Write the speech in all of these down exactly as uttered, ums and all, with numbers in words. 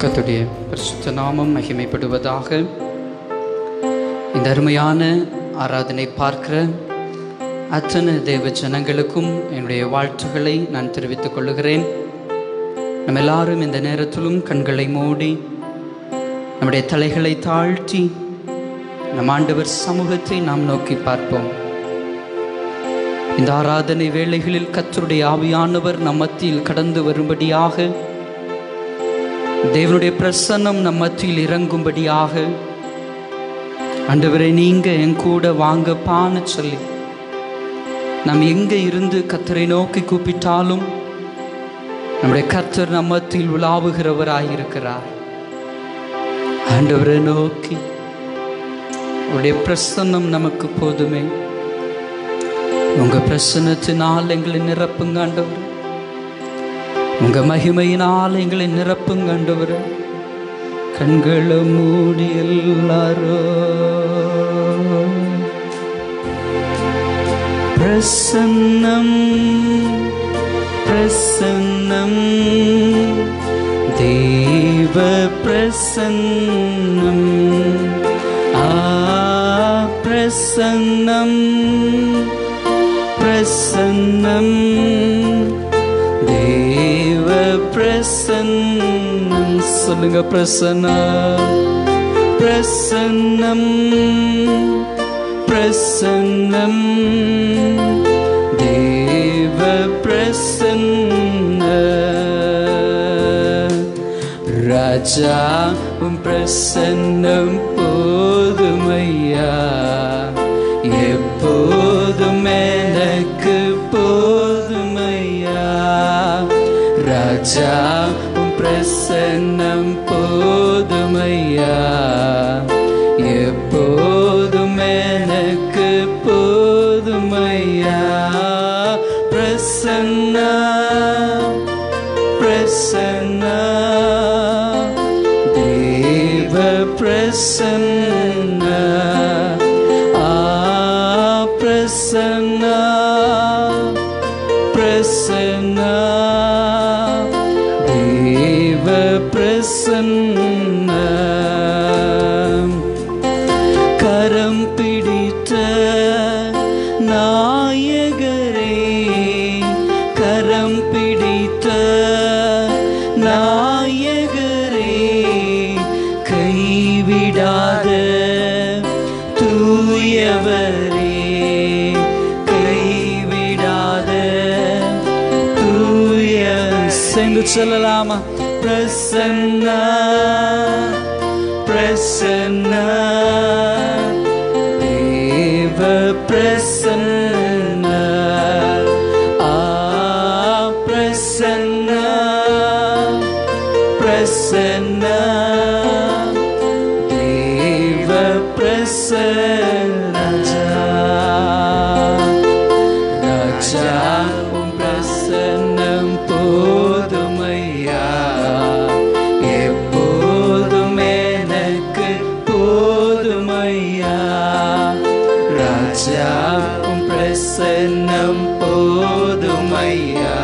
கர்த்தருடைய பரிசுத்த நாமம் மகிமைப்படுவதாக. இந்த அருமையான ஆராதனை பார்க்கிற அத்தனை தேவ ஜனங்களுக்கும் என்னுடைய வாழ்த்துக்களை நான் தெரிவித்துக் கொள்கிறேன். நம்ம எல்லாரும் இந்த நேரத்திலும் கண்களை மூடி நம்முடைய தலைகளை தாழ்த்தி நம் ஆண்டவர் சமூகத்தை நாம் நோக்கி பார்ப்போம். இந்த ஆராதனை வேளைகளில் கர்த்தருடைய ஆவியானவர் நம் மத்தியில் கடந்து வரும்படியாக, தேவனுடைய பிரசன்னம் நம் மத்தியில் இறங்கும்படியாக, ஆண்டவரே நீங்க என் கூட வாங்கப்பான்னு சொல்லி நாம் எங்கே இருந்து கர்த்தரை நோக்கி கூப்பிட்டாலும் நம்முடைய கர்த்தர் நம் மத்தியில் உலாவுகிறவராயிருக்கிறார். ஆண்டவரை நோக்கி உடைய பிரசன்னம் நமக்கு போதுமே. உங்க பிரசன்னத்தினால் எங்களை நிரப்புங்க ஆண்டவர். உங்க மகிமையினால் எங்களை நிரப்புங்க ஆண்டவர். கண்களை மூடி எல்லாரோ பிரசன்னம் பிரசன்னம் தேவ பிரசன்னம் ஆ பிரசன்னம் பிரசன்னம் தேவ பிரசன்னம். சொல்லுங்க பிரசன்னம் பிரசன்னம் பிரசன்னம் தேவ பிரசன்னம். ராஜா உம் பிரசன்னம் போதுமையா, எப்போதும் எனக்கு போதுமையா. ராஜா உம் பிரசன்னம் போதுமையா, எப்போதும் எனக்கு போதுமையா. பிரசன்னா பிரசன்னா தேவ பிரசன்னா ஆ பிரசன்னா பிரசன்னா தேவ பிரசன்னா. கரம் பிடித்த நாயகரே, கரம் பிடித்த நாயகரே, கைவிடாத தூயவரே, கைவிடாத தூய. சென்று சொல்லலாமா? பிரசன்னா பிரசன்னா தேவ பிரசன்னா ஆ பிரசன்னா பிரசன்னா தேவ பிரசன்னா. ராஜா உம் பிரசன்னம் போதுமையா, எப்போதும் எனக்கு போதுமையா. ராஜா உம் பிரசன்னம் போதுமையா,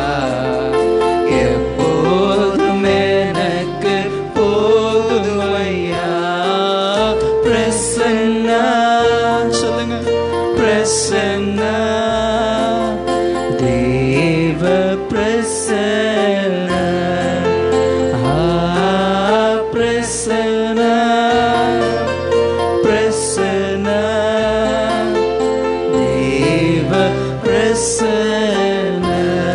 எப்போதும் எனக்கு போதுமையா. பிரசன்னா சொல்லுங்க பிரசன்னா தேவ பிரசன்னா ஆ பிரசன்னா பிரசன்னா தேவ பிரசன்னா.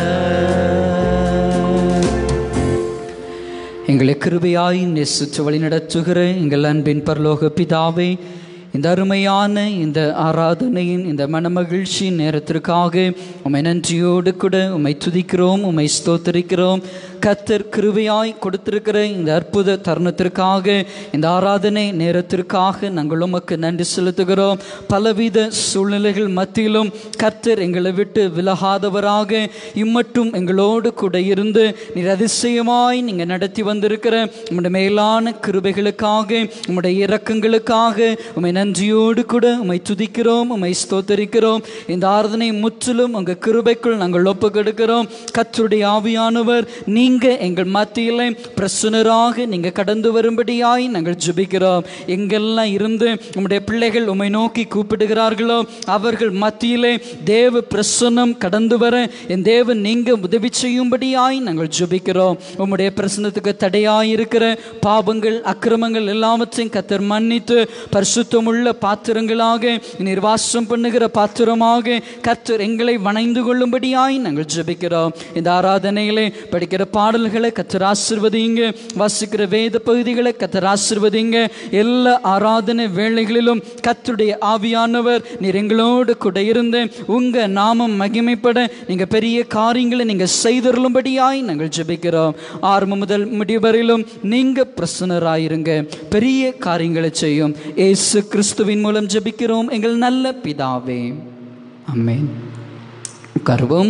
எங்களை கிருபையாய் நேசித்து வழி நடத்துகிற எங்கள் அன்பின் பரலோக பிதாவே, இந்த அருமையான இந்த ஆராதனையின் இந்த மனமகிழ்ச்சி நேரத்திற்காக உம்மை நன்றியோடு கூட உம்மை துதிக்கிறோம், உம்மை ஸ்தோத்தரிக்கிறோம். கர்த்தர் கிருபையாய் கொடுத்திருக்கிற இந்த அற்புத தருணத்திற்காக, இந்த ஆராதனை நேரத்திற்காக நாங்கள் உமக்கு நன்றி செலுத்துகிறோம். பலவித சூழ்நிலைகள் மத்தியிலும் கர்த்தர் எங்களை விட்டு விலகாதவராக இம்மட்டும் எங்களோடு கூட இருந்து நீர் அதிசயமாய் நீங்கள் நடத்தி வந்திருக்கிற உம்முடைய மேலான கிருபைகளுக்காக, உம்முடைய இரக்கங்களுக்காக உம்மை நன்றியோடு கூட உம்மை துதிக்கிறோம், உம்மை ஸ்தோத்தரிக்கிறோம். இந்த ஆராதனை முற்றிலும் உங்கள் கிருபைக்குள் நாங்கள் ஒப்பு கொடுக்கிறோம். கர்த்தருடைய ஆவியானவர் நீ நீங்க எங்கள் மத்தியிலே பிரசன்னராக நீங்க கடந்து வரும்படியாய் நாங்கள் ஜெபிக்கிறோம். எங்கெல்லாம் இருந்து உம்முடைய பிள்ளைகள் உம்மை நோக்கி கூப்பிடுகிறார்களோ அவர்கள் மத்தியிலே தேவ பிரசன்னம் கடந்து வர என் தேவன் நீங்க உதவி செய்யும்படியாய் நாங்கள் ஜெபிக்கிறோம். உம்முடைய பிரசன்னத்துக்கு தடையாய் இருக்கிற பாவங்கள் அக்கிரமங்கள் எல்லாவற்றையும் கர்த்தர் மன்னித்து பரிசுத்தமுள்ள பாத்திரங்களாக நீர் வாசம் பண்ணுகிற பாத்திரமாக கர்த்தர் எங்களை வணைந்து கொள்ளும்படியாய் நாங்கள் ஜெபிக்கிறோம். இந்த ஆராதனையிலே படிக்கிற பாடல்களை கர்த்தர் ஆசீர்வதிங்க, வாசிக்கிற வேத பகுதிகளை கர்த்தர் ஆசீர்வதிங்க. எல்லா ஆராதனை வேளைகளிலும் கர்த்தருடைய ஆவியானவர் நீர் எங்களோடு கூட இருந்து உங்க நாமம் மகிமைப்பட நீங்க பெரிய காரியங்களை நீங்க செய்தருளும்படியாய் நாங்கள் ஜெபிக்கிறோம். ஆரம்பம் முதல் முடிவரையிலும் நீங்க பிரசன்னராயிருங்க, பெரிய காரியங்களை செய்யும். இயேசு கிறிஸ்துவின் மூலம் ஜெபிக்கிறோம் எங்கள் நல்ல பிதாவே, ஆமென். கருவும்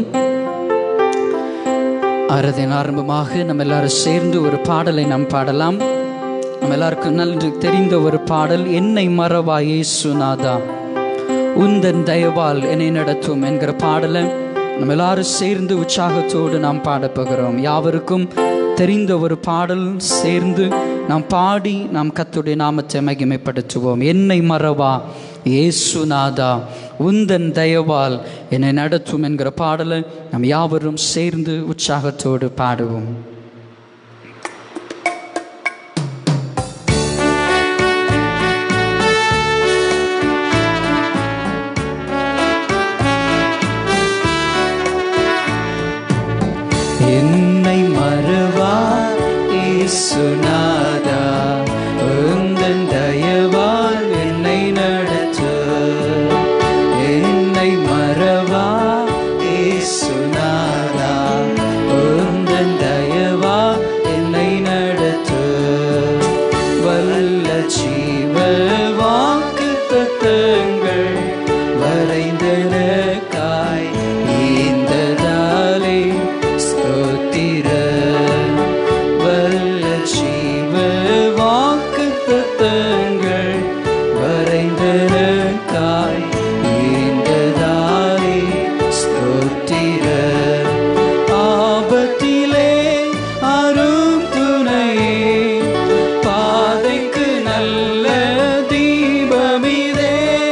ஆராதனை ஆரம்பமாக நம்ம எல்லாரும் சேர்ந்து ஒரு பாடலை நாம் பாடலாம். நம்ம எல்லாருக்கும் நன்கு தெரிந்த ஒரு பாடல், என்னை மறவா இயேசுநாதா உந்தன் தயவால் என்னை நடத்தும் என்கிற பாடலை நம்ம எல்லாரும் சேர்ந்து உற்சாகத்தோடு நாம் பாடப்போகிறோம். யாவருக்கும் தெரிந்த ஒரு பாடல், சேர்ந்து நாம் பாடி நாம் கர்த்தருடைய நாமத்தை மகிமைப்படுத்துவோம். என்னை மறவா இயேசுநாதா உந்தன் தயவால் என்னை நடத்தும் என்கிற பாடலை நாம் யாவரும் சேர்ந்து உற்சாகத்தோடு பாடுவோம். என்னை மறவா இயேசுநாதா உந்தன் தயவால் என்னை நடத்து. என்னை மறவா இயேசுநாதா உந்தன் தயவா என்னை நடத்து. வல்ல ஜீவ வாக்கு தத்தங்கள் வரைந்தனக்காய் ஈந்ததாலே ஸ்தோத்திர. வல்ல ஜீவ வாக்கு தத்தங்கள் வரைந்தனக்காய் ஈந்ததாலே ஸ்தோத்திர. ஆபத்திலே அரும் துணையே, பாதைக்கு நல்ல தீபமிதே.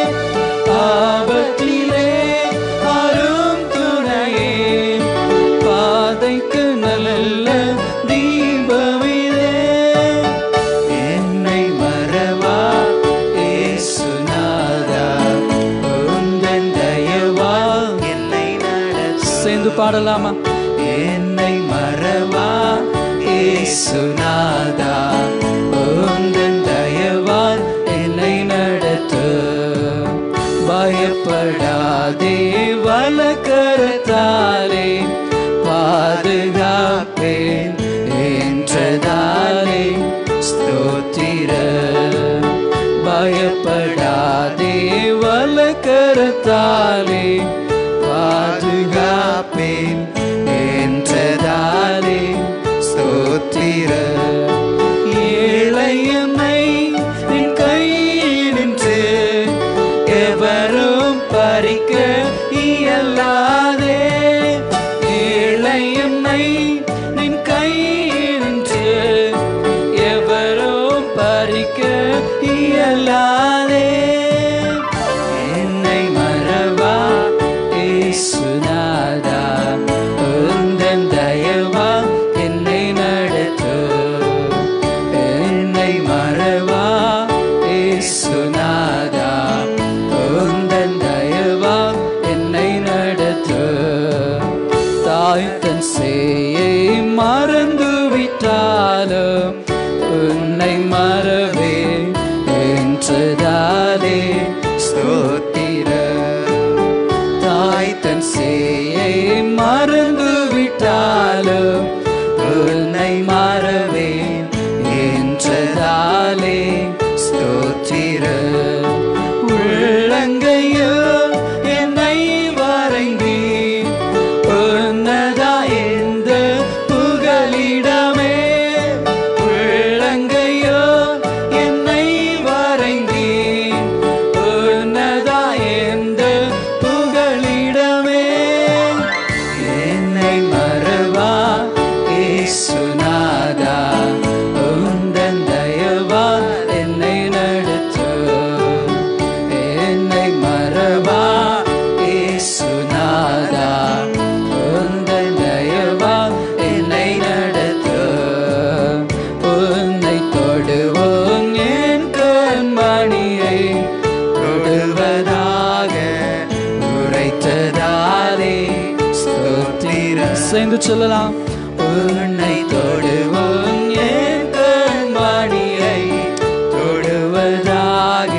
ஆபத்திலே அரும் துணையே, பாதைக்கு நல்ல தீபமிதே. என்னை மறவா இயேசுநாதா உந்தன் தயவா என்னை நடத்து. சேர்ந்து பாடலாமா? என்னை மறவா இயேசுநாதா உந்தன் தயவால் என்னை நடத்து. பயப்படாதே வலக்கரத்தாலே பாதுகாப்பேன் என்றதாலே ஸ்தோத்திர. பயப்படாதே வலக்கரத்தாலே பாதுகாப்பேன் என்றதாலே ஸ்தோத்திர. ஏழையம்மை நின் கையினின்று எவரும் பறிக்க இயலாதே. ஏழையம்மை நின் கையினின்று எவரும் பறிக்க இயலாதே. என்னை மறவா இயேசுநாதா உந்தன் தயவா என்னை நடத்து. என்னை மறவா இயேசுநாதா உந்தன் தயவா என்னை நடத்து. சேர்ந்து சொல்லலாம். உன்னை தொடுவோம் என் கண்மணியை தொடுவதாக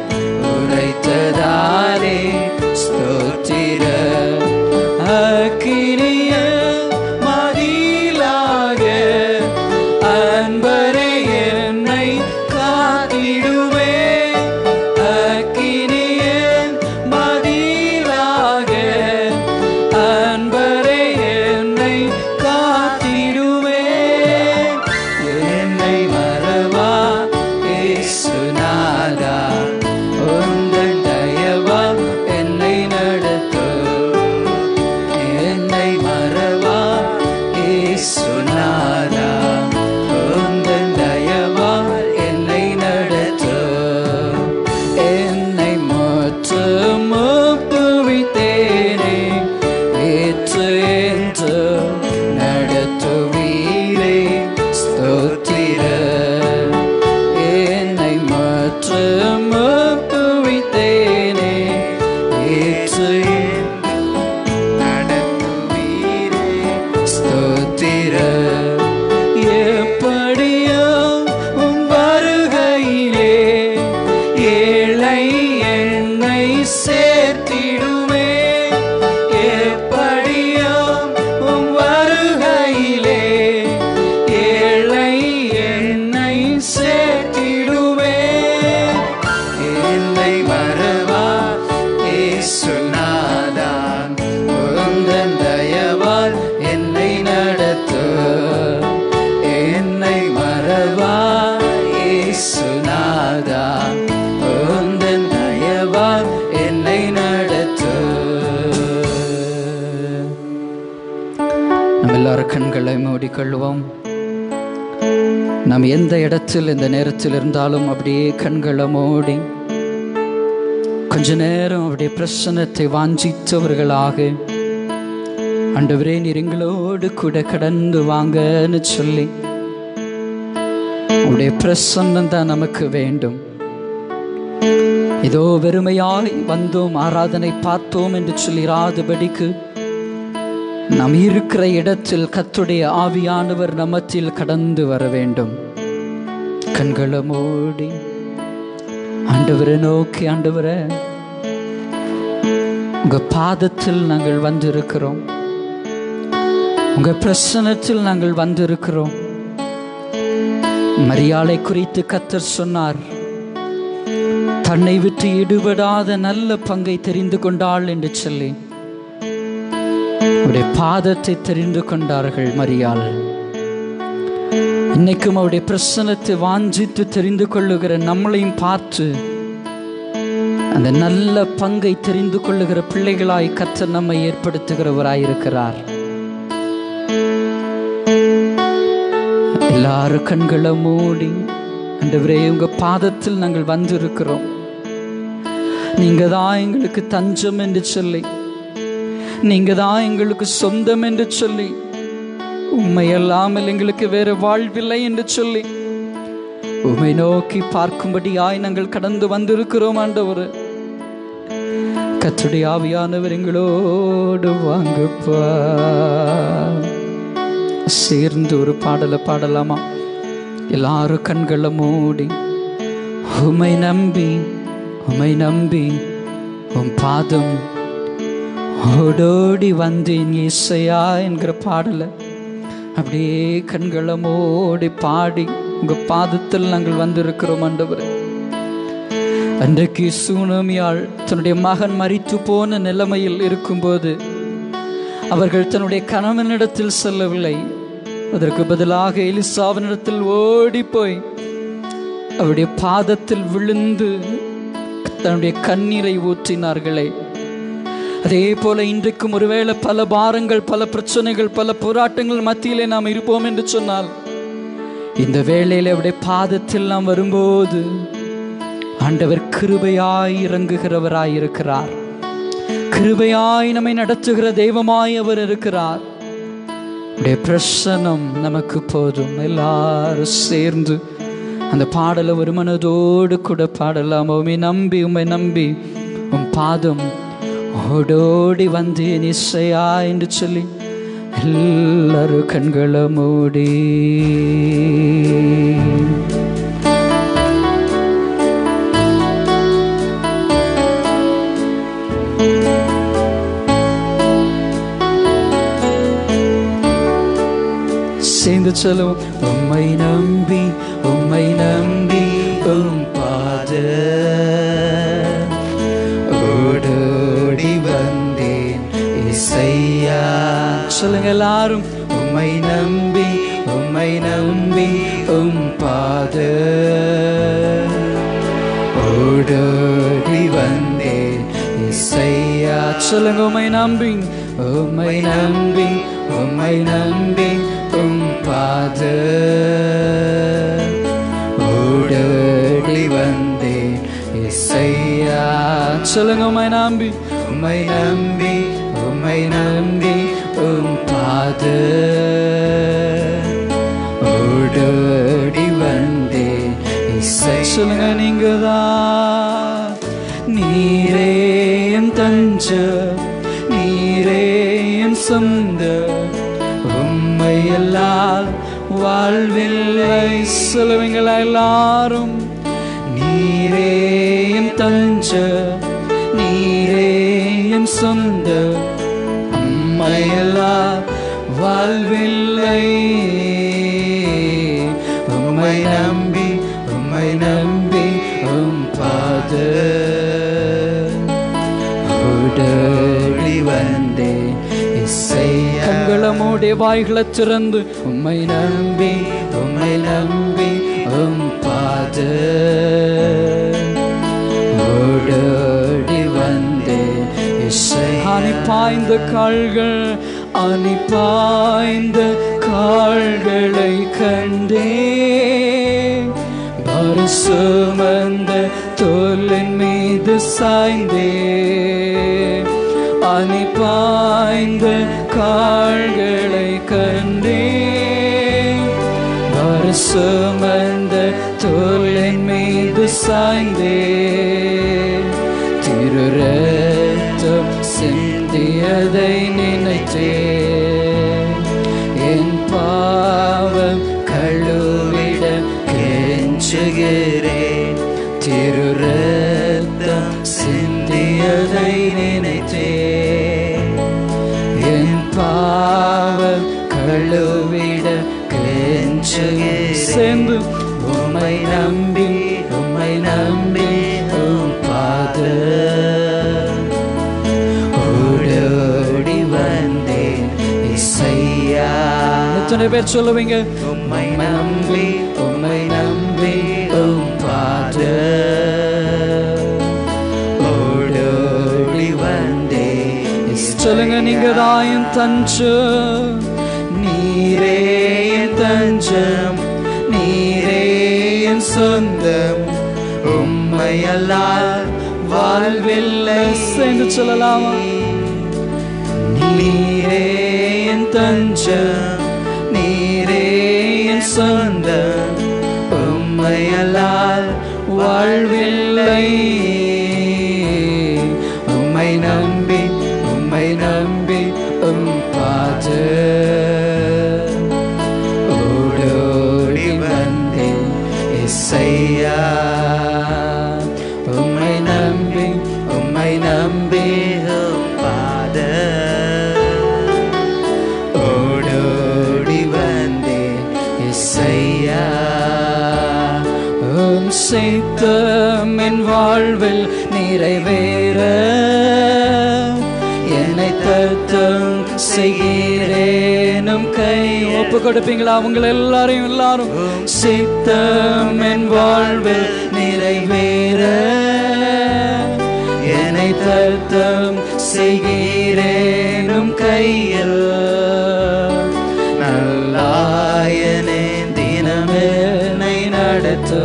உரைத்ததாலே ஸ்தோத்திரம். அக்கினிய மதிலாக அன்பரே என்னை காத்திடுவே. அக்கினிய மதிலாக அன்பரே என்னை காத்திடுவே. என்னை மறவா இயேசுநாதா, உந்தன் தயவால் என்னை நடத்தும். என்னை மறவா இயேசுநாதா, உந்தன் தயவால் என்னை நடத்தும். என்னை முற்றும் ஒப்புவித்தேனே, ஏற்று என்று நடத்துவீரே ஸ்தோத்திரம். என்னை முற்றும் ஒப்புவித்தேனே, ஏற்று நடத்துவீரே ஸ்தோத்திரம். எப்படியோ உம் வருகையிலே ஏழை என்னை சேர்த்திடுமே. எப்படியோ உம் வருகையிலே ஏழை என்னை சேர்த்திடுமே. என்னை மறவா இயேசுநாதா, உந்தன் தயவால் என்னை நடத்தும். என்னை மறவா இயேசுநாதா, உந்தன் தயவால் என்னை நடத்தும். நம்ம எல்லாரும் கண்களை மூடிக்கொள்வோம். நாம் எந்த இடத்தில் இந்த நேரத்தில் இருந்தாலும் அப்படியே கண்களை மூடி கொஞ்ச நேரம் அப்படியே பிரசன்னத்தை வாஞ்சித்தவர்களாக, ஆண்டவரே நீர் எங்களோடு கூட கடந்து வாங்கன்னு சொல்லி, உடைய பிரசன்னம் தான் நமக்கு வேண்டும். இதோ வெறுமையாய் வந்தோம், ஆராதனை பார்த்தோம் என்று சொல்லிராதபடிக்கு நாம் இருக்கிற இடத்தில் கர்த்தருடைய ஆவியானவர் நம்மத்தில் கடந்து வர வேண்டும். கண்களை மூடி ஆண்டவரை நோக்கி, ஆண்டவரே உங்க பாதத்தில் நாங்கள் வந்திருக்கிறோம், உங்க பிரசன்னத்தில் நாங்கள் வந்திருக்கிறோம். மரியாளை குறித்து கர்த்தர் சொன்னார், தன்னை விட்டு ஈடுபடாத நல்ல பங்கை தெரிந்து கொண்டாள் என்று சொல்லி அவருடைய பாதத்தை தெரிந்து கொண்டார்கள் மரியாள். இன்னைக்கும் அவருடைய பிரசன்னத்தை வாஞ்சித்து தெரிந்து கொள்ளுகிற நம்மளையும் பார்த்து அந்த நல்ல பங்கை தெரிந்து கொள்ளுகிற பிள்ளைகளாய் கர்த்தர் நம்மை ஏற்படுத்துகிறவராயிருக்கிறார். எல்லாரும் கண்களை மூடி, ஆண்டவரே உங்க பாதத்தில் நாங்கள் வந்திருக்கிறோம், நீங்க தான் எங்களுக்கு தஞ்சம் என்று சொல்லி, நீங்க தான் எங்களுக்கு சொந்தம் என்று சொல்லி, உம்மை அல்லாமல் எங்களுக்கு வேற வாழ்வில்லை என்று சொல்லி உம்மை நோக்கி பார்க்கும்படியாய் நாங்கள் கடந்து வந்திருக்கிறோம். ஆண்டவரே கர்த்தருடைய ஆவியானவர் எங்களோடு வாங்கப்பா. சேர்ந்து ஒரு பாடலை பாடலாமா? எல்லாரும் கண்களை மூடி, உம்மை நம்பி உம்மை நம்பி உம் பாதம் ஓடோடி வந்தேன் இசையா என்கிற பாடலை அப்படியே கண்களை மூடி பாடி உங்க பாதத்தில் நாங்கள் வந்திருக்கிறோம். ஆண்டவரே அன்றைக்கு சூனமியாள் தன்னுடைய மகன் மரித்து போன நிலைமையில் இருக்கும்போது அவர்கள் தன்னுடைய கணவனிடத்தில் செல்லவில்லை, அதற்கு பதிலாக எலிசாவினிடத்தில் ஓடி போய் அவருடைய பாதத்தில் விழுந்து தன்னுடைய கண்ணீரை ஊற்றினார்களே. அதே போல இன்றைக்கும் ஒருவேளை பல பாரங்கள், பல பிரச்சனைகள், பல போராட்டங்கள் மத்தியிலே நாம் இருப்போம் என்று சொன்னால், இந்த வேளையில் அவருடைய பாதத்தில் நாம் வரும்போது ஆண்டவர் கிருபையாய் இறங்குகிறவராய் இருக்கிறார். கிருபையாய் நம்மை நடத்துகிற தெய்வமாய் அவர் இருக்கிறார். அவருடைய பிரசன்னம் நமக்கு போதும். எல்லாரும் சேர்ந்து அந்த பாடலை ஒரு மனதோடு கூட பாடலாம். உம்மை நம்பி உம்மை நம்பி உம் பாதம் ஓடோடி வந்தேன் இசையா என்று சொல்லி எல்லாரும் கண்களை மூடி சேர்ந்து சொல்லுவோம். உம்மை நம்பி உம்மை நம்பி உம் பாத ஓடோடி வந்தேன் இசையா. சொல்லுங்க எல்லாரும். உம்மை நம்பி உம்மை நம்பி உம் பாத ஓடோடி வந்தேன் இசையா. சொல்லுங்க. உம்மை நம்பி உம்மை நம்பி உம்மை நம்பி உம் பாத ஓடோடி வந்தேன் இசையா. சொல்லுங்க. உம்மை நம்பி உம்மை நம்பி உம்மை நம்பி உம் பாத ஓடோடி வந்தேன் இசை. சொல்லுங்க. நீங்க தான் நீரே என் தஞ்சம், நீரே என் சொந்தம், உம்மை எல்லாம் வாழ்வில்லை. சொல்லுவீங்களா எல்லாரும். நீரே என் தஞ்சம், நீரே என் சொந்தம், உம்மை எல்லாம் வாழ்வில்லை. உம்மை நம்பி உம்மை நம்பி உம் பாத ஓடோடி வந்தேன் இசையா. கண்களை மூடி வாய்களை திறந்து உம்மை நம்பி உம்மை நம்பி உம் பாத ஓடோடி வந்தேன் இசை. அணி பாய்ந்த கால்கள் அணி பாய்ந்த கால்களை கண்டே, பாரம் சுமந்த தோளின் மீது சாய்ந்தே, அணி பாய்ந்த கால்களை கண்டே, பாரம் சுமந்த தோளின் மீது சாய்ந்தே, திரு ரத்தம் சிந்தியதை நினைத்தே, என் பாவம் கழுவிட கெஞ்சுகிறேன். திரு ரத்தம் சிந்தியதை நினைத்தே, என் பாவம் கழுவிட கெஞ்சுகிறேன். சேர்ந்து உம்மை நம்பி உம்மை நம்பி உம் பாத ஓடோடி வந்தேன் இசையா. எத்தனை பேர் சொல்லுவீங்க? உம்மை நம்பி உம்மை நம்பி உம் பாத ஓடோடி வந்தேன். சொல்லுங்க. நீங்க தான் என் தஞ்சம், நீரே என் தஞ்சம், நீரே என் சொந்தம், உம்மை அல்லால் வாழ்வில்லை. சேர்ந்து சொல்லலாமா? நீரே என் தஞ்சம், நீரே என் சொந்தம், உம்மை அல்லால் வாழ்வில்லை. உம்மை நம்பி உம்மை நம்பி உம் பாத ஓடோடி வந்தேன் இசையா. உம்மை நம்பி உம்மை நம்பி உம் பாத ஓடோடி வந்தேன் இசையா. உம் சித்தம் என் வாழ்வில் நிறைவேற என்னை தத்தம் செய்கிறேனும் கை ஒப்பு கொடுப்பீங்களா? அவங்க எல்லாரையும் எல்லாரும். சித்தம் என் வாழ்வில் நிறைவேற என்னை தத்தம் செய்கிறேனும் கையில், நல்லாயனே தினமென்னை நடத்து,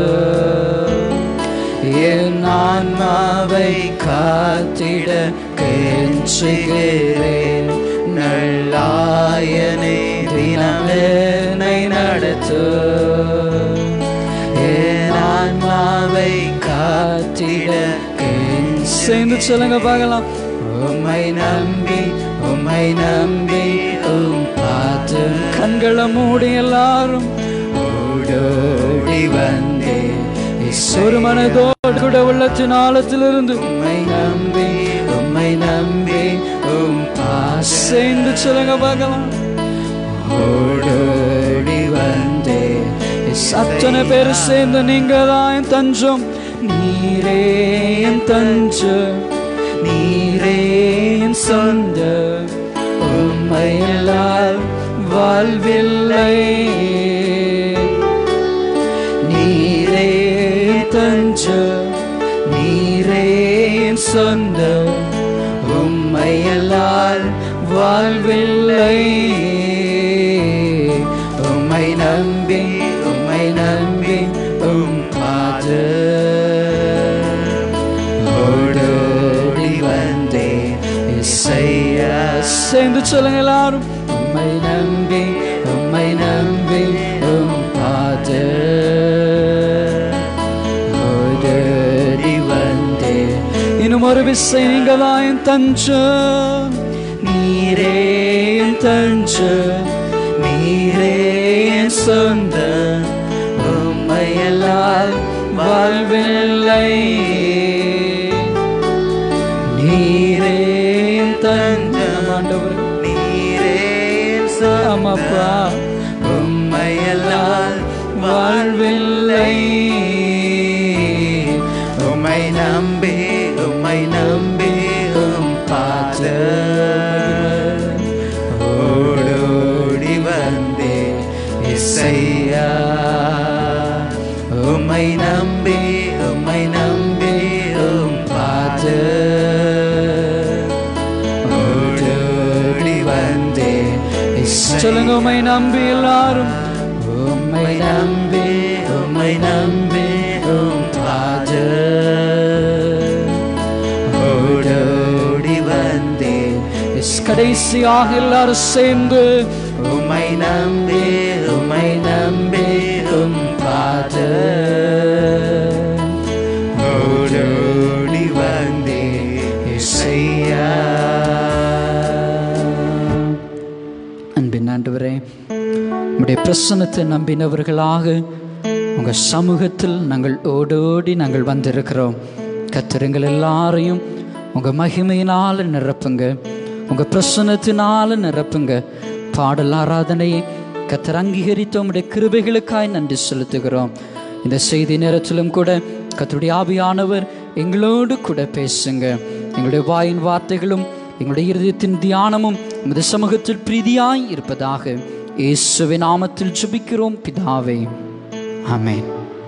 என் ஆன்மாவை காத்திட கெஞ்சுகிறேன். நல்லாயனே தினமென்னை நடத்து, என் ஆன்மாவை காத்திட கெஞ்சுகிறேன். சேர்ந்து சொல்லுங்க பார்க்கலாம். உம்மை நம்பி உம்மை நம்பி உம் கண்களை மூடி எல்லாரும் ஓடோடி வந்தே ஒரு மனதோடு கூட உள்ளத்தின் ஆழத்திலிருந்து உம்மை நம்பி உம்மை நம்பி உம் பாசைந்து சொல்லுங்க பார்க்கலாம். ஓடோடி வந்தே அத்தனை பேர் சேர்ந்து நீங்க தான் என் தஞ்சம், நீரே என் தஞ்சம், நீரே என் சொந்த, உம்மையெல்லாம் வாழ்வில்லை. நீரே தஞ்சம், நீரே என் சொந்த, உம்மையெல்லாம் வாழ்வில்லை. உம்மை நம்பி உம்மை நம்பி உம் பாத ஓடோடி வந்தே இசையா. சேர்ந்து சொல்லுங்க எல்லாரும். உம்மை நம்பி உம்மை நம்பி உம் பாத ஓடோடி வந்தே. இன்னும் ஒரு விசை நீங்க தான் என் தஞ்சம், நீரே என் தஞ்சம், நீரே என் சொந்த, உம்மையெல்லாம் வாழ்வில்லை. நீரே என் தஞ்சம் ஆண்டவர், நீரே என் சொந்தப்பா, உம்மையெல்லாம் வாழ்வில்லை. உம்மை நம்பி உம்மை நம்பி உம் பாத ஓடோடி வந்தே இசையா. உம்மை நம்பி உம்மை நம்பி உம் பாத ஓடோடி வந்தே. சொல்லுங்க உம்மை நம்பி எல்லாரும். உம்மை நம்பி உம்மை நம்பி உம் பாத ஓடோடி வந்தே. கடைசியாக எல்லாரும் சேர்ந்து உம்மை நம்பி உம்மை நம்பி உம் பாத ஓடோடி வந்தே இசையா. அன்பின் ஆண்டவரே, உம்முடைய பிரசன்னத்தை நம்பினவர்களாக உங்க சமூகத்தில் நாங்கள் ஓடோடி நாங்கள் வந்திருக்கிறோம். கர்த்தருங்கள் எல்லாரையும் உங்க மகிமையினால நிரப்புங்க, உங்க பிரசன்னத்தினால நிரப்புங்க. பாடல் ஆராதனையை கர்த்தர் அங்கீகரித்த உம்முடைய கிருபைகளுக்காய் நன்றி செலுத்துகிறோம். இந்த செய்தி நேரத்திலும் கூட கர்த்தருடைய ஆவியானவர் எங்களோடு கூட பேசுங்க. எங்களுடைய வாயின் வார்த்தைகளும் எங்களுடைய இருதயத்தின் தியானமும் உமது சமூகத்தில் பிரீதியாய் இருப்பதாக இயேசுவின் நாமத்தில் ஜெபிக்கிறோம் பிதாவே, ஆமென்.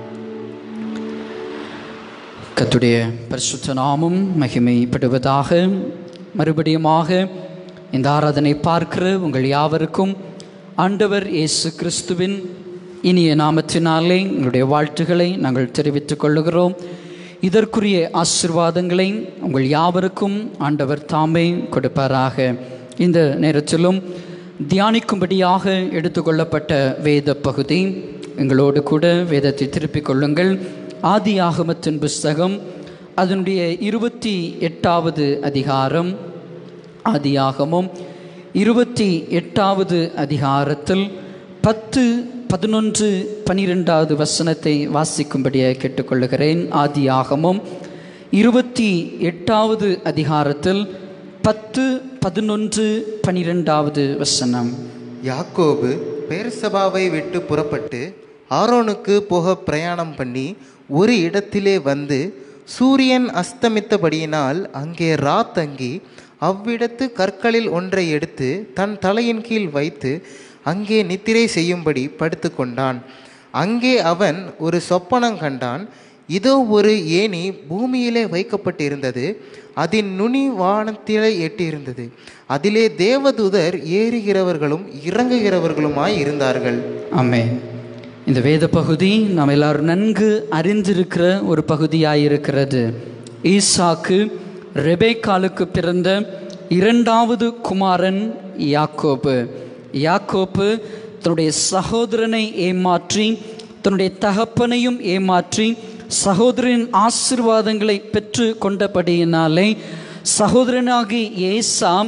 கர்த்தருடைய பரிசுத்த நாமம் மகிமைப்படுவதாக. மறுபடியுமாக இந்த ஆராதனை பார்க்கிற உங்கள் யாவருக்கும் ஆண்டவர் இயேசு கிறிஸ்துவின் இனிய நாமத்தினாலே எங்களுடைய வாழ்த்துக்களை நாங்கள் தெரிவித்துக் கொள்ளுகிறோம். இதற்குரிய ஆசீர்வாதங்களை உங்கள் யாவருக்கும் ஆண்டவர் தாமே கொடுப்பாராக. இந்த நேரத்திலும் தியானிக்கும்படியாக எடுத்துக்கொள்ளப்பட்ட வேத பகுதி, எங்களோடு கூட வேதத்தை திருப்பிக் கொள்ளுங்கள். ஆதியாகமத்தின் புஸ்தகம் அதனுடைய இருபத்தி எட்டாவது அதிகாரம். ஆதியாகமம் இருபத்தி எட்டாவது அதிகாரத்தில் பத்து பதினொன்று பனிரெண்டாவது வசனத்தை வாசிக்கும்படியாக கேட்டுக்கொள்ளுகிறேன். ஆதியாகமம் இருபத்தி எட்டாவது அதிகாரத்தில் பத்து பதினொன்று பனிரெண்டாவது வசனம். யாக்கோபு பெயர்சபாவை விட்டு புறப்பட்டு ஆரோனுக்கு போக பிரயாணம் பண்ணி ஒரு இடத்திலே வந்து சூரியன் அஸ்தமித்தபடியினால் அங்கே ரா தங்கி அவ்விடத்து கற்களில் ஒன்றை எடுத்து தன் தலையின் கீழ் வைத்து அங்கே நித்திரை செய்யும்படி படுத்து கொண்டான். அங்கே அவன் ஒரு சொப்பனம் கண்டான். இதோ ஒரு ஏணி பூமியிலே வைக்கப்பட்டிருந்தது, அதன் நுனி வானத்திலே எட்டியிருந்தது. அதிலே தேவதூதர் ஏறுகிறவர்களும் இறங்குகிறவர்களுமாய் இருந்தார்கள். ஆமென். இந்த வேத பகுதி நாம் எல்லாரும் நன்கு அறிந்திருக்கிற ஒரு பகுதியாயிருக்கிறது. ஈசாக்கு ரெபேக்காளுக்கு பிறந்த இரண்டாவது குமாரன் யாக்கோபு. யாக்கோபு தன்னுடைய சகோதரனை ஏமாற்றி தன்னுடைய தகப்பனையும் ஏமாற்றி சகோதரனின் ஆசீர்வாதங்களை பெற்று கொண்டபடியினாலே சகோதரனாகி ஏசா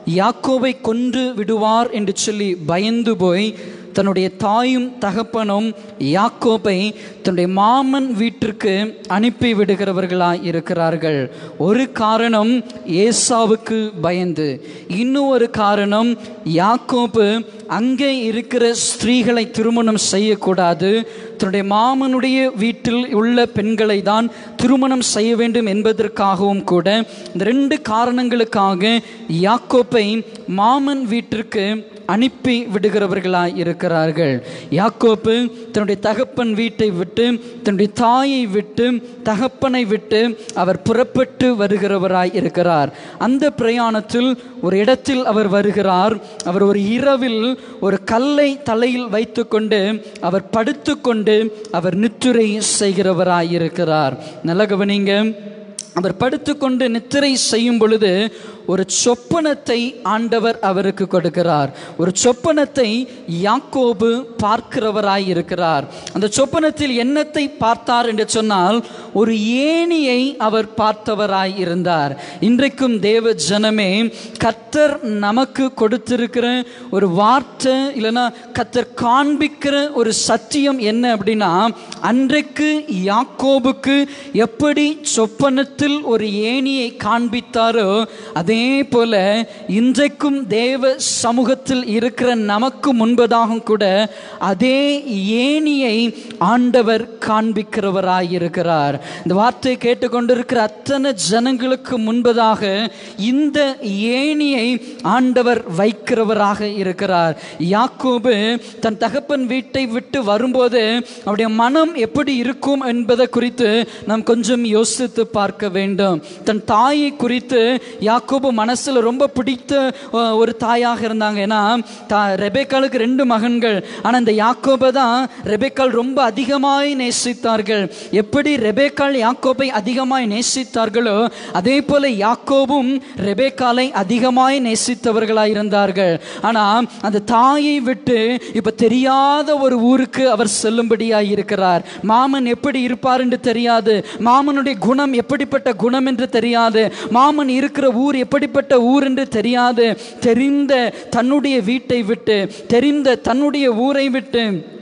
யாக்கோபை கொன்று விடுவார் என்று சொல்லி பயந்து போய் தன்னுடைய தாயும் தகப்பனும் யாக்கோபை தன்னுடைய மாமன் வீட்டிற்கு அனுப்பி விடுகிறவர்களாய் இருக்கிறார்கள். ஒரு காரணம் ஏசாவுக்கு பயந்து, இன்னும் ஒரு காரணம் யாக்கோபு அங்கே இருக்கிற ஸ்திரீகளை திருமணம் செய்யக்கூடாது, தன்னுடைய மாமனுடைய வீட்டில் உள்ள பெண்களை தான் திருமணம் செய்ய வேண்டும் என்பதற்காகவும் கூட. இந்த ரெண்டு காரணங்களுக்காக யாக்கோபை மாமன் வீட்டிற்கு அனுப்பி விடுகிறவர்களாய் இருக்கிறார்கள். யாக்கோபு தன்னுடைய தகப்பன் வீட்டை விட்டு, தன்னுடைய தாயை விட்டு, தகப்பனை விட்டு அவர் புறப்பட்டு வருகிறவராய் இருக்கிறார். அந்த பிரயாணத்தில் ஒரு இடத்தில் அவர் வருகிறார். அவர் ஒரு இரவில் ஒரு கல்லை தலையில் வைத்து கொண்டு அவர் படுத்து கொண்டு அவர் நித்திரை செய்கிறவராய் இருக்கிறார். நல்ல கவனிங்க, அவர் படுத்துக்கொண்டு நித்திரை செய்யும் பொழுது ஒரு சொப்பனத்தை ஆண்டவர் அவருக்கு கொடுக்கிறார். ஒரு சொப்பனத்தை யாக்கோபு பார்க்கிறவராய் இருக்கிறார். அந்த சொப்பனத்தில் என்னத்தை பார்த்தார் என்று சொன்னால், ஒரு ஏணியை அவர் பார்த்தவராய் இருந்தார். இன்றைக்கும் தேவ ஜனமே, கர்த்தர் நமக்கு கொடுத்திருக்கிற ஒரு வார்த்தை, இல்லைன்னா கர்த்தர் காண்பிக்கிற ஒரு சத்தியம் என்ன அப்படின்னா, அன்றைக்கு யாக்கோபுக்கு எப்படி சொப்பனத்தில் ஒரு ஏணியை காண்பித்தாரோ அதே போல இன்றைக்கும் தேவ சமூகத்தில் இருக்கிற நமக்கு முன்பதாகவும் கூட அதே ஏணியை ஆண்டவர் காண்பிக்கிறவராய் இருக்கிறார். இந்த வார்த்தையை கேட்டுக்கொண்டிருக்கிற அத்தனை ஜனங்களுக்கு முன்பதாக இந்த ஏணியை ஆண்டவர் வைக்கிறவராக இருக்கிறார். யாக்கோபு தன் தகப்பன் வீட்டை விட்டு வரும்போது அவருடைய மனம் எப்படி இருக்கும் என்பதை குறித்து நாம் கொஞ்சம் யோசித்து பார்க்க வேண்டும். தன் தாயை குறித்து யாக்கோபு மனசுல ரொம்ப பிடித்த ஒரு தாயாக இருந்தாங்க. ஏன்னா ரெபேக்காளுக்கு ரெண்டு மகன்கள், ஆனா இந்த யாக்கோபை தான் ரெபேக்காள் ரொம்ப அதிகமாய் நேசித்தார்கள். எப்படி ரெபேக்காள் யாக்கோபை அதிகமாய் நேசித்தார்களோ அதே போல யாக்கோபும் ரெபேக்காளை அதிகமாய் நேசித்தவர்களாய் இருந்தார்கள். ஆனா அந்த தாயை விட்டு இப்ப தெரியாத ஒரு ஊருக்கு அவர் செல்லும்படியாய் இருக்கிறார். மாமன் எப்படி இருப்பார் என்று தெரியாது, மாமனுடைய குணம் எப்படிப்பட்ட குணம் என்று தெரியாது, மாமன் இருக்கிற ஊர் எப்படிப்பட்ட ஊர் என்று தெரியாது. தெரிந்த தன்னுடைய வீட்டை விட்டு, தெரிந்த தன்னுடைய ஊரை விட்டு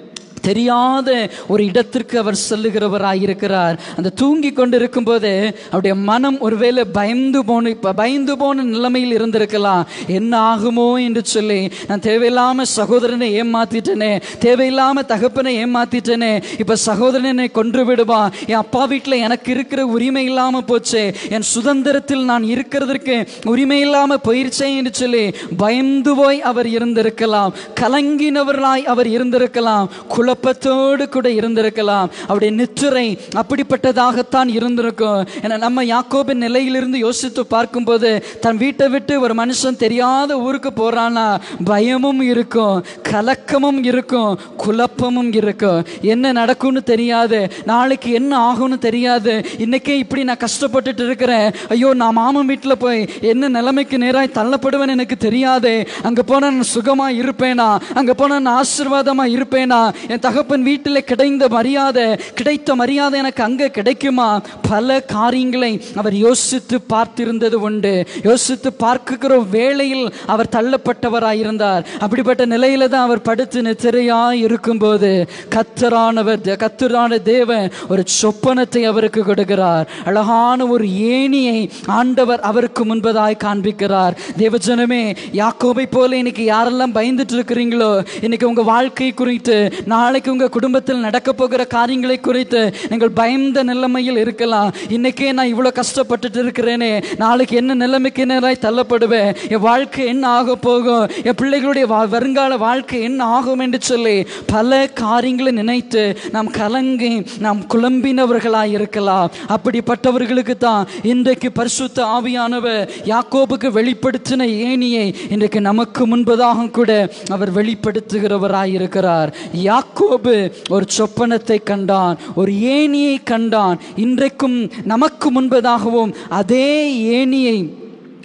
தெரியாத ஒரு இடத்திற்கு அவர் செல்லுகிறவராயிருக்கிறார். அந்த தூங்கி கொண்டு இருக்கும் போது அவருடைய மனம் ஒருவேளை பயந்து போன பயந்து போன நிலைமையில் இருந்திருக்கலாம். என்ன ஆகுமோ என்று சொல்லி, நான் தேவையில்லாம சகோதரனை ஏமாத்திட்டேனே, தேவையில்லாம தகப்பனை ஏமாத்திட்டேனே, இப்ப சகோதரனை கொன்று விடுவா, என் அப்பா வீட்டில் எனக்கு இருக்கிற உரிமை இல்லாம போச்சே, என் சுதந்திரத்தில் நான் இருக்கிறதற்கு உரிமை இல்லாம போயிருச்சே என்று சொல்லி பயந்து போய் அவர் இருந்திருக்கலாம். கலங்கினவர்களாய் அவர் இருந்திருக்கலாம். குழப்பத்தோடு கூட இருந்திருக்கலாம். அவருடைய நித்திரை அப்படிப்பட்டதாகத்தான் இருந்திருக்கும். ஏன்னா நம்ம யாக்கோபின் நிலையிலிருந்து யோசித்து பார்க்கும்போது, தன் வீட்டை விட்டு ஒரு மனுஷன் தெரியாத ஊருக்கு போறானா பயமும் இருக்கும், கலக்கமும் இருக்கும், குழப்பமும் இருக்கும். என்ன நடக்கும்னு தெரியாது, நாளைக்கு என்ன ஆகும்னு தெரியாது. இன்னைக்கே இப்படி நான் கஷ்டப்பட்டுட்டு இருக்கிறேன், ஐயோ நான் மாமன் வீட்டில் போய் என்ன நிலைமைக்கு நேராய் தள்ளப்படுவேன் எனக்கு தெரியாது. அங்க போனா நான் சுகமா இருப்பேனா, அங்க போனா நான் ஆசீர்வாதமா இருப்பேனா, என் தகப்பன் வீட்டில் கிடைத்த மரியாதை கிடைத்த மரியாதை எனக்கு அங்க கிடைக்குமா? பல காரியங்களை அவர் யோசித்து பார்த்திருந்தது உண்டு. யோசித்து பார்க்கிற வேளையில் அவர் தள்ளப்பட்டவராயிருந்தார். அப்படிப்பட்ட நிலையில தான் அவர் படுத்து நித்திரையாய் இருக்கும்போது கர்த்தரானவர் கர்த்தரான தேவன் ஒரு சொப்பனத்தை அவருக்கு கொடுக்கிறார். அழகான ஒரு ஏணியை ஆண்டவர் அவருக்கு முன்பதாய் காண்பிக்கிறார். தேவஜனமே, யாக்கோபை போல இன்னைக்கு யாரெல்லாம் பயந்துட்டு இருக்கிறீங்களோ, இன்னைக்கு உங்க வாழ்க்கை குறித்து, நாளைக்கு உங்க குடும்பத்தில் நடக்க போகிற காரியங்களை குறித்து நீங்கள் பயந்த நிலைமையில் இருக்கலாம். இன்னைக்கே நான் இவ்வளவு கஷ்டப்பட்டுட்டு இருக்கிறேனே, நாளைக்கு என்ன நிலைமைக்கு நேராய் தள்ளப்படுவேன், என் வாழ்க்கை என்ன ஆக போகும், என் பிள்ளைகளுடைய வருங்கால வாழ்க்கை என்ன ஆகும் என்று சொல்லி பல காரியங்களை நினைத்து நாம் கலங்கி நாம் குழம்பினவர்களாய் இருக்கலாம். அப்படிப்பட்டவர்களுக்கு தான் இன்றைக்கு பரிசுத்த ஆவியானவர் யாக்கோபுக்கு வெளிப்படுத்தின ஏணியை இன்றைக்கு நமக்கு முன்பதாக கூட அவர் வெளிப்படுத்துகிறவராய் இருக்கிறார். யாக்கோபு ஒரு சொப்பனத்தை கண்டான், ஒரு ஏணியை கண்டான். இன்றைக்கும் நமக்கு முன்பதாகவும் அதே ஏணியை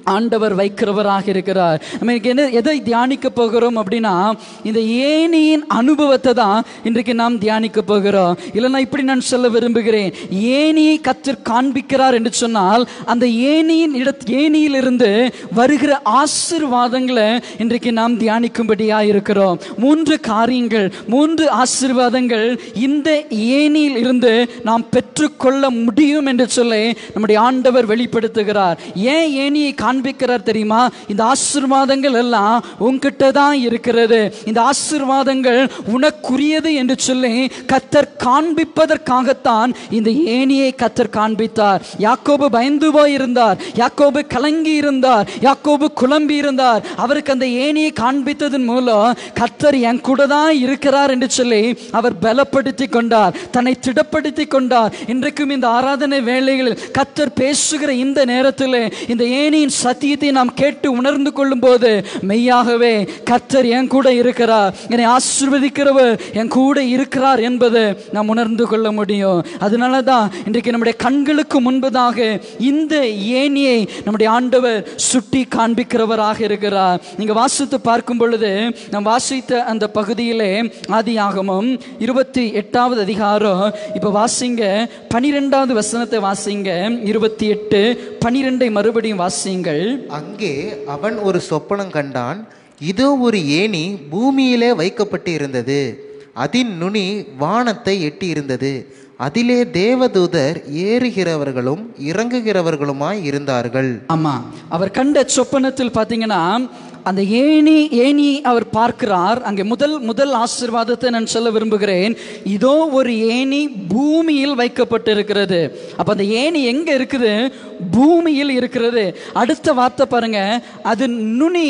ஆண்டவர் வைக்கிறவராக இருக்கிறார். நம்ம என்ன எதை தியானிக்க போகிறோம் அப்படின்னா, இந்த ஏணியின் அனுபவத்தை தான் இன்றைக்கு நாம் தியானிக்க போகிறோம். இல்லைன்னா இப்படி நான் சொல்ல விரும்புகிறேன், ஏணியை கர்த்தர் காண்பிக்கிறார் என்று சொன்னால் அந்த ஏணியின் இட ஏணியிலிருந்து வருகிற ஆசீர்வாதங்களை இன்றைக்கு நாம் தியானிக்கும்படியாக இருக்கிறோம். மூன்று காரியங்கள், மூன்று ஆசீர்வாதங்கள் இந்த ஏணியில் இருந்து நாம் பெற்றுக்கொள்ள முடியும் என்று சொல்லி நம்முடைய ஆண்டவர் வெளிப்படுத்துகிறார். ஏன் ஏணியை காண்பிக்கிறார் தெரியுமா? இந்த ஆசீர்வாதங்கள் எல்லாம் உன்கிட்ட தான் இருக்கிறது, இந்த ஆசீர்வாதங்கள் உனக்குரியது என்று சொல்லி கர்த்தர் காண்பிப்பதற்காகத்தான் இந்த ஏணியை கர்த்தர் காண்பித்தார். யாக்கோபு பயந்து போய் இருந்தார், யாக்கோபு கலங்கி இருந்தார், யாக்கோபு குழம்பி இருந்தார். அவருக்கு அந்த ஏணியை காண்பித்ததன் மூலம் கர்த்தர் என் கூட தான் இருக்கிறார் என்று சொல்லி அவர் பலப்படுத்தி கொண்டார், தன்னை திடப்படுத்தி கொண்டார். இன்றைக்கும் இந்த ஆராதனை வேளைகளில் கர்த்தர் பேசுகிற இந்த நேரத்தில் இந்த ஏணியின் சத்தியத்தை நாம் கேட்டு உணர்ந்து கொள்ளும் போது மெய்யாகவே கர்த்தர் என் கூட இருக்கிறார், என்னை ஆசீர்வதிக்கிறவர் என் கூட இருக்கிறார் என்பதை நாம் உணர்ந்து கொள்ள முடியும். அதனால தான் இன்றைக்கு நம்முடைய கண்களுக்கு முன்பதாக இந்த ஏணியை நம்முடைய ஆண்டவர் சுட்டி காண்பிக்கிறவராக இருக்கிறார். நீங்க வாசித்து பார்க்கும் பொழுது, நாம் வாசித்த அந்த பகுதியிலே ஆதியாகமம் இருபத்தி எட்டாவது அதிகாரம், இப்ப வாசிங்க பனிரெண்டாவது வசனத்தை வாசிங்க. இருபத்தி எட்டு பனிரெண்டை மறுபடியும் வாசிங்கள். அங்கே அவன் ஒரு சொப்பனம் கண்டான். இதோ ஒரு ஏணி பூமியிலே வைக்கப்பட்டு இருந்தது, அதின் நுனி வானத்தை எட்டி இருந்தது, அதிலே தேவதூதர் ஏறுகிறவர்களும் இறங்குகிறவர்களுமாய் இருந்தார்கள். ஆமா, அவர் கண்ட சொப்பனத்தில் பார்த்தீங்கன்னா அந்த ஏணி ஏணி அவர் பார்க்கிறார். அங்கே முதல் முதல் ஆசீர்வாதத்தை நான் சொல்ல விரும்புகிறேன். இதோ ஒரு ஏணி பூமியில் வைக்கப்பட்டிருக்கிறது. அப்ப அந்த ஏணி எங்க இருக்குது? பூமியில் இருக்கிறது. அடுத்த வார்த்தை பாருங்க, அது நுனி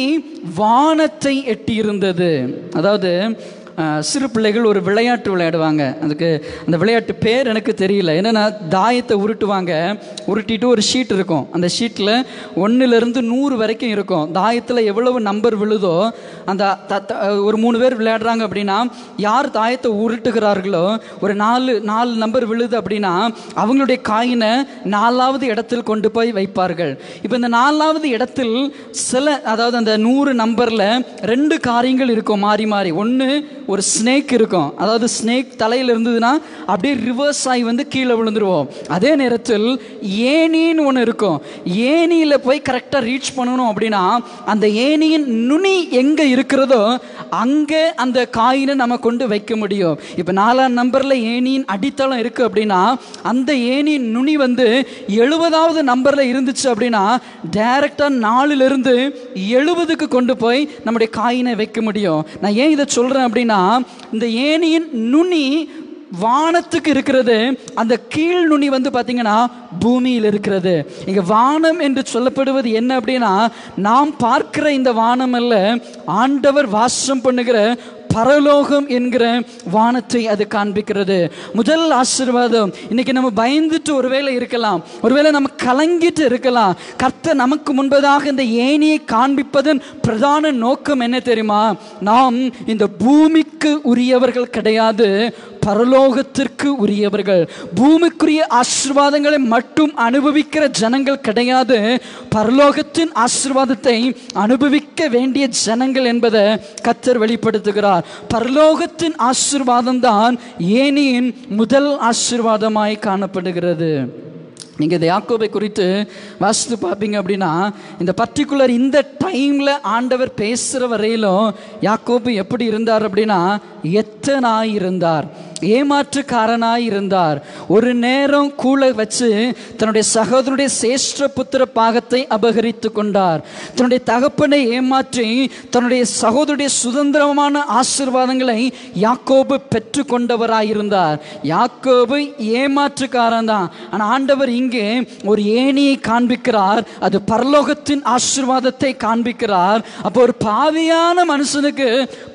வானத்தை எட்டி இருந்தது. அதாவது சிறு பிள்ளைகள் ஒரு விளையாட்டு விளையாடுவாங்க, அதுக்கு அந்த விளையாட்டு பேர் எனக்கு தெரியல. என்னென்னா தாயத்தை உருட்டுவாங்க, உருட்டிட்டு ஒரு ஷீட் இருக்கும், அந்த ஷீட்டில் ஒன்றுலேருந்து நூறு வரைக்கும் இருக்கும். தாயத்தில் எவ்வளவு நம்பர் விழுதோ அந்த ஒரு மூணு பேர் விளையாடுறாங்க அப்படின்னா, யார் தாயத்தை உருட்டுகிறார்களோ ஒரு நாலு நாலு நம்பர் விழுது அப்படின்னா அவங்களுடைய காயினை நாலாவது இடத்தில் கொண்டு போய் வைப்பார்கள். இப்போ இந்த நாலாவது இடத்தில் சில, அதாவது அந்த நூறு நம்பரில் ரெண்டு காரியங்கள் இருக்கும் மாறி மாறி. ஒன்று ஒரு ஸ்னேக் இருக்கும், அதாவது ஸ்னேக் தலையில் இருந்ததுன்னா அப்படியே ரிவர்ஸ் ஆகி வந்து கீழே விழுந்துருவோம். அதே நேரத்தில் ஏணின்னு ஒன்று இருக்கும், ஏணியில் போய் கரெக்டாக ரீச் பண்ணணும் அப்படின்னா அந்த ஏணியின் நுனி எங்கே இருக்கிறதோ அங்கே அந்த காயினை நம்ம கொண்டு வைக்க முடியும். இப்போ நாலாம் நம்பரில் ஏணியின் அடித்தளம் இருக்குது அப்படின்னா அந்த ஏணியின் நுனி வந்து எழுபதாவது நம்பரில் இருந்துச்சு அப்படின்னா டைரெக்டாக நாலுலேருந்து எழுபதுக்கு கொண்டு போய் நம்முடைய காயினை வைக்க முடியும். நான் ஏன் இதை சொல்கிறேன் அப்படின்னா, இந்த ஏணியின் நுனி வானத்துக்கு இருக்கிறது, அந்த கீழ் நுனி வந்து பார்த்தீங்கன்னா பூமியில் இருக்கிறது. இங்கே வானம் என்று சொல்லப்படுவது என்ன அப்படின்னா, நாம் பார்க்கிற இந்த வானம் அல்ல, ஆண்டவர் வாசம் பண்ணுகிற பரலோகம் என்கிற வானத்தை அது காண்பிக்கிறது. முதல் ஆசீர்வாதம், இன்னைக்கு நம்ம பயந்துட்டு ஒருவேளை இருக்கலாம், ஒருவேளை நம்ம கலங்கிட்டு இருக்கலாம். கர்த்தர் நமக்கு முன்பதாக இந்த ஏணியை காண்பிப்பதன் பிரதான நோக்கம் என்ன தெரியுமா? நாம் இந்த பூமிக்கு உரியவர்கள் கிடையாது, பரலோகத்திற்கு உரியவர்கள். பூமிக்குரிய ஆசீர்வாதங்களை மட்டும் அனுபவிக்கிற ஜனங்கள் கிடையாது, பரலோகத்தின் ஆசீர்வாதத்தை அனுபவிக்க வேண்டிய ஜனங்கள் என்பதை கர்த்தர் வெளிப்படுத்துகிறார். பரலோகத்தின் ஆசீர்வாதம் தான் ஏணியின் முதல் ஆசீர்வாதமாய் காணப்படுகிறது. நீங்கள் இந்த யாக்கோபை குறித்து வாசித்து பார்ப்பீங்க அப்படின்னா, இந்த பர்டிகுலர் இந்த டைமில் ஆண்டவர் பேசுகிற வரையிலும் யாக்கோபு எப்படி இருந்தார் அப்படின்னா, எத்தனாய் இருந்தார், ஏமாற்றுக்காரனாய் இருந்தார். ஒரு நேரம் கூளை வச்சு தன்னுடைய சகோதரனுடைய சேஷ்ட புத்திர பாகத்தை அபகரித்து கொண்டார். தன்னுடைய தகப்பனை ஏமாற்றி தன்னுடைய சகோதரனுடைய சுதந்திரமான ஆசீர்வாதங்களை யாக்கோபு பெற்று கொண்டவராயிருந்தார். யாக்கோபு ஏமாற்றுக்காரன் தான். ஆனால் ஆண்டவர் இங்கே ஒரு ஏணியை காண்பிக்கிறார், அது பரலோகத்தின் ஆசீர்வாதத்தை காண்பிக்கிறார். அப்போ ஒரு பாவியான மனுஷனுக்கு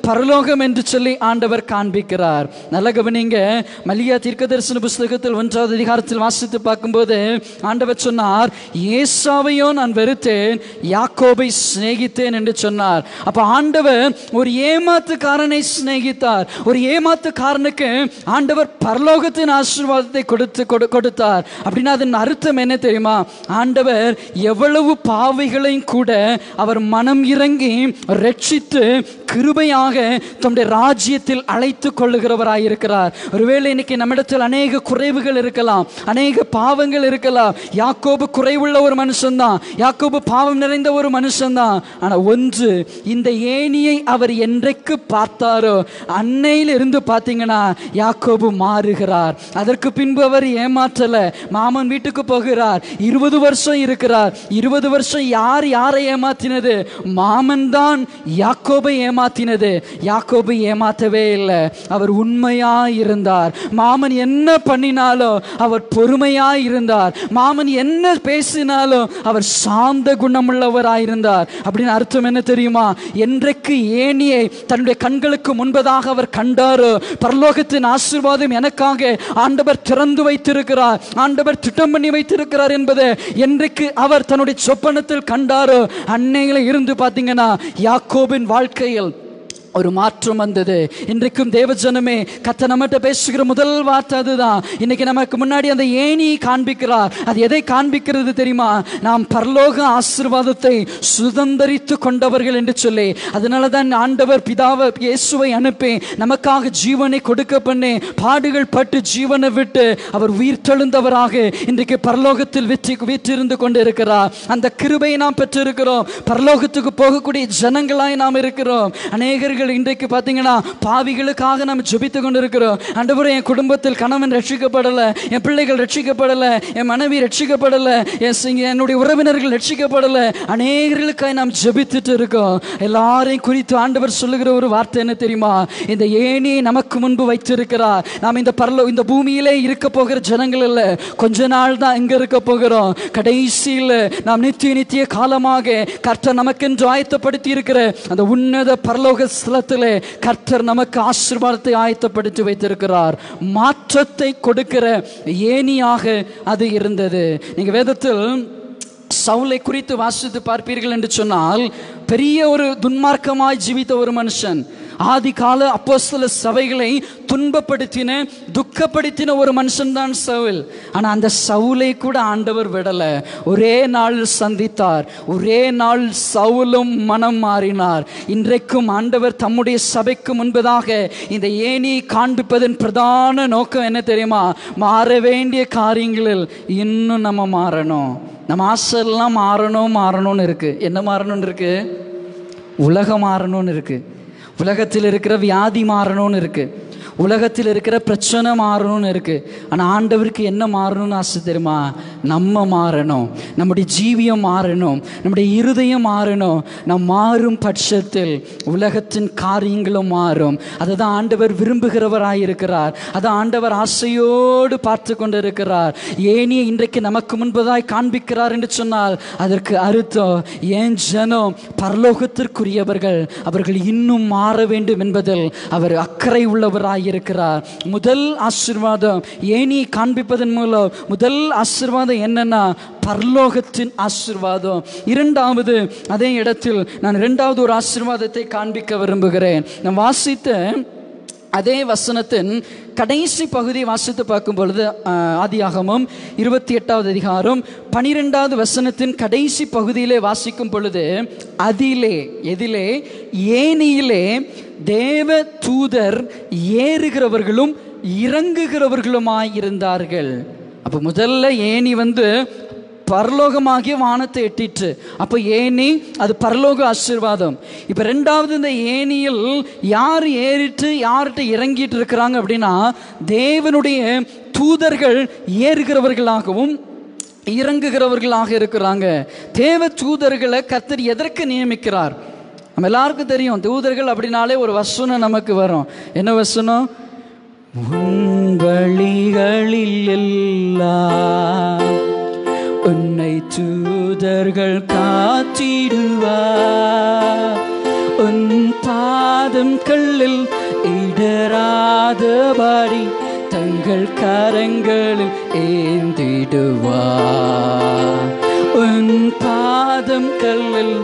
பரலோகம் என்று சொல்லி ஆண்டவர் காண்பிக்கிறார். நல்ல கவனிங்க, மல்கியா தீர்க்கதரிசன புஸ்தகத்தில் ஒன்றாவது அதிகாரத்தில் வாசித்து பார்க்கும்போது ஆண்டவர் சொன்னார், ஏசாவையோ நான் வெறுத்தேன், யாக்கோபை சிநேகித்தேன் என்று சொன்னார். அப்ப ஆண்டவர் ஒரு ஏமாத்துக்காரனை சிநேகித்தார். ஒரு ஏமாத்துக்காரனுக்கு ஆண்டவர் பரலோகத்தின் ஆசீர்வாதத்தை கொடுத்து கொடுத்தார். அப்படின்னா அதன் அர்த்தம் என்ன தெரியுமா? ஆண்டவர் எவ்வளவு பாவிகளையும் கூட அவர் மனம் இறங்கி ரட்சித்து கிருபையாக தம்முடைய ராஜ்யத்தில் அழைத்து கொள்ளுகிறவராயிருக்கிறார். ஒருவேளை இன்னைக்கு நம்மிடத்தில் அநேக குறைவுகள் இருக்கலாம், அநேக பாவங்கள் இருக்கலாம். யாக்கோபு குறைவுள்ள ஒரு மனுஷன்தான், யாக்கோபு பாவம் நிறைந்த ஒரு மனுஷன்தான். ஆனா ஒன்று, இந்த ஏணியை அவர் என்றைக்கு பார்த்தாரோ அன்னையில் இருந்து பார்த்தீங்கன்னா யாக்கோபு மாறுகிறார். அதற்கு பின்பு அவர் ஏமாற்றல, மாமன் வீட்டுக்கு போகிறார், இருபது வருஷம் இருக்கிறார். இருபது வருஷம் யார் யாரை ஏமாத்தினது? மாமன் தான் யாக்கோபை ஏமாத்தினது. யாக்கோபு ஏமாற்றவே இல்லை, அவர் உண்மையாய் இருந்தார். மாமன் என்ன பண்ணினாலும் அவர் பொறுமையாய் இருந்தார். மாமன் என்ன பேசினாலும் அவர் சாந்த குணமுள்ளவராயிருந்தார். அப்படின்னு அர்த்தம் என்ன தெரியுமா? என்றைக்கு ஏணியை தன்னுடைய கண்களுக்கு முன்பதாக அவர் கண்டாரோ, பரலோகத்தின் ஆசீர்வாதம் எனக்காக ஆண்டவர் திறந்து வைத்திருக்கிறார், ஆண்டவர் திட்டம் பண்ணி வைத்திருக்கிறார் என்பதை என்றைக்கு அவர் தன்னுடைய சொப்பனத்தில் கண்டாரோ அன்னையில இருந்து பார்த்தீங்கன்னா யாக்கோபின் வாழ்க்கையில் ஒரு மாற்றம் வந்தது. இன்றைக்கும் தேவஜனமே, கர்த்தர் நம்மகிட்ட பேசுகிற முதல் வார்த்தை அதுதான். இன்னைக்கு நமக்கு முன்னாடி அந்த ஏணியை காண்பிக்கிறார். அது எதை காண்பிக்கிறது தெரியுமா? நாம் பரலோக ஆசீர்வாதத்தை சுதந்தரித்து கொண்டவர்கள் என்று சொல்லி. அதனால தான் ஆண்டவர் பிதாவை இயேசுவை அனுப்பி நமக்காக ஜீவனை கொடுக்க பண்ணி பாடுகள் பட்டு ஜீவனை விட்டு அவர் உயிர்த்தெழுந்தவராக இன்றைக்கு பரலோகத்தில் வெற்றி வீற்றிருந்து கொண்டு இருக்கிறார். அந்த கிருபையை நாம் பெற்றிருக்கிறோம். பரலோகத்துக்கு போகக்கூடிய ஜனங்களாய் நாம் இருக்கிறோம். அநேகர்கள் இன்றைக்கு பார்த்தீங்கன்னா பாவிகளுக்காக நாம் ஜெபித்து கொண்டு இருக்கிறோம். ஆண்டவரே, என் குடும்பத்தில் கணவன் ரட்சிக்கப்படல, என் பிள்ளைகள் ரட்சிக்கப்படல, என் மனைவி ரட்சிக்கப்படல, என்னுடைய உறவினர்கள் ரட்சிக்கப்படல, அநேகர்களுக்காக நாம் ஜெபித்துட்டு இருக்கோம். எல்லாரையும் குறித்து ஆண்டவர் சொல்லுகிற ஒரு வார்த்தை என்ன தெரியுமா? இந்த ஏணியை நமக்கு முன்பு வைத்திருக்கிறார். நாம் இந்த பரலோ இந்த பூமியிலே இருக்க போகிற ஜனங்கள் இல்ல, கொஞ்ச நாள் தான் இங்க இருக்க போகிறோம். கடைசியில் நாம் நித்திய நித்திய காலமாக கர்த்தர் நமக்கென்று ஆயத்தப்படுத்தி இருக்கிற அந்த உன்னத பரலோக கர்த்தர் நமக்கு ஆசீர்வாதத்தை ஆயத்தப்படுத்தி வைத்திருக்கிறார். மாற்றத்தை கொடுக்கிற ஏணியாக அது இருந்தது. நீங்க வேதத்தில் சவுலை குறித்து வாசித்து பார்ப்பீர்கள் என்று சொன்னால், பெரிய ஒரு துன்மார்க்கமாய் ஜீவித்த ஒரு மனுஷன், ஆதி கால அப்போஸ்தல சபைகளை துன்பப்படுத்தின துக்கப்படுத்தின ஒரு மனுஷன் தான் சவுல். ஆனா அந்த சவுலை கூட ஆண்டவர் விடல. ஒரே நாள் சந்தித்தார், ஒரே நாள் சவுலும் மனம் மாறினார். இன்றைக்கும் ஆண்டவர் தம்முடைய சபைக்கு முன்பதாக இந்த ஏணியை காண்பிப்பதன் பிரதான நோக்கம் என்ன தெரியுமா? மாற வேண்டிய காரியங்களில் இன்னும் நம்ம மாறணும். நம்ம ஆசையெல்லாம் மாறணும் மாறணும்னு இருக்கு. என்ன மாறணும்னு இருக்கு? உலகம் மாறணும்னு இருக்கு, உலகத்தில் இருக்கிற வியாதி மாறணும்னு இருக்கு, உலகத்தில் இருக்கிற பிரச்சனை மாறணும்னு இருக்கு. ஆனால் ஆண்டவருக்கு என்ன மாறணும்னு ஆசை தெரியுமா? நம்ம மாறணும், நம்முடைய ஜீவியம் மாறணும், நம்முடைய இருதயம் மாறணும். நம் மாறும் பட்சத்தில் உலகத்தின் காரியங்களும் மாறும். அதை தான் ஆண்டவர் விரும்புகிறவராயிருக்கிறார். அதை ஆண்டவர் ஆசையோடு பார்த்து கொண்டு இருக்கிறார். ஏனியை இன்றைக்கு நமக்கு முன்பதாய் காண்பிக்கிறார் என்று சொன்னால் அதற்கு அர்த்தம், ஏன் ஜனம் பரலோகத்திற்குரியவர்கள், அவர்கள் இன்னும் மாற வேண்டும் என்பதில் அவர் அக்கறை உள்ளவராய் இருக்கிறார். முதல் ஆசீர்வாதம் ஏணியை காண்பிப்பதன் மூலம் முதல் ஆசீர்வாதம் என்னன்னா பரலோகத்தின் ஆசீர்வாதம். இரண்டாவது, அதே இடத்தில் நான் இரண்டாவது ஒரு ஆசீர்வாதத்தை காண்பிக்க விரும்புகிறேன். நான் வாசித்த அதே வசனத்தின் கடைசி பகுதியை வாசித்து பார்க்கும் பொழுது, ஆதியாகமம் இருபத்தி எட்டாவது அதிகாரம் பனிரெண்டாவது வசனத்தின் கடைசி பகுதியிலே வாசிக்கும் பொழுது, அதிலே எதிலே ஏனியிலே தேவ தூதர் ஏறுகிறவர்களும் இறங்குகிறவர்களுமாய் இருந்தார்கள். அப்போ முதல்ல ஏணி வந்து பரலோகமாகிய வானத்தை எட்டிற்று. அப்போ ஏணி அது பரலோக ஆசீர்வாதம். இப்போ ரெண்டாவது, இந்த ஏணியில் யார் ஏறிட்டு யார்கிட்ட இறங்கிட்டு இருக்கிறாங்க அப்படின்னா, தேவனுடைய தூதர்கள் ஏறுகிறவர்களாகவும் இறங்குகிறவர்களாக இருக்கிறாங்க. தேவ தூதர்களை கர்த்தர் எதற்கு நியமிக்கிறார்? நம்ம எல்லாருக்கும் தெரியும், தூதர்கள் அப்படின்னாலே ஒரு வசனம் நமக்கு வரும். என்ன வசனம்? உன் வழிகளில் எல்லாம் உன்னை தூதர்கள் காத்திடுவார், உன் பாத பாதம் கல்லில் இடராதபடி தங்கள் கரங்களில் ஏந்திடுவார். உன் பாதம் கல்லில்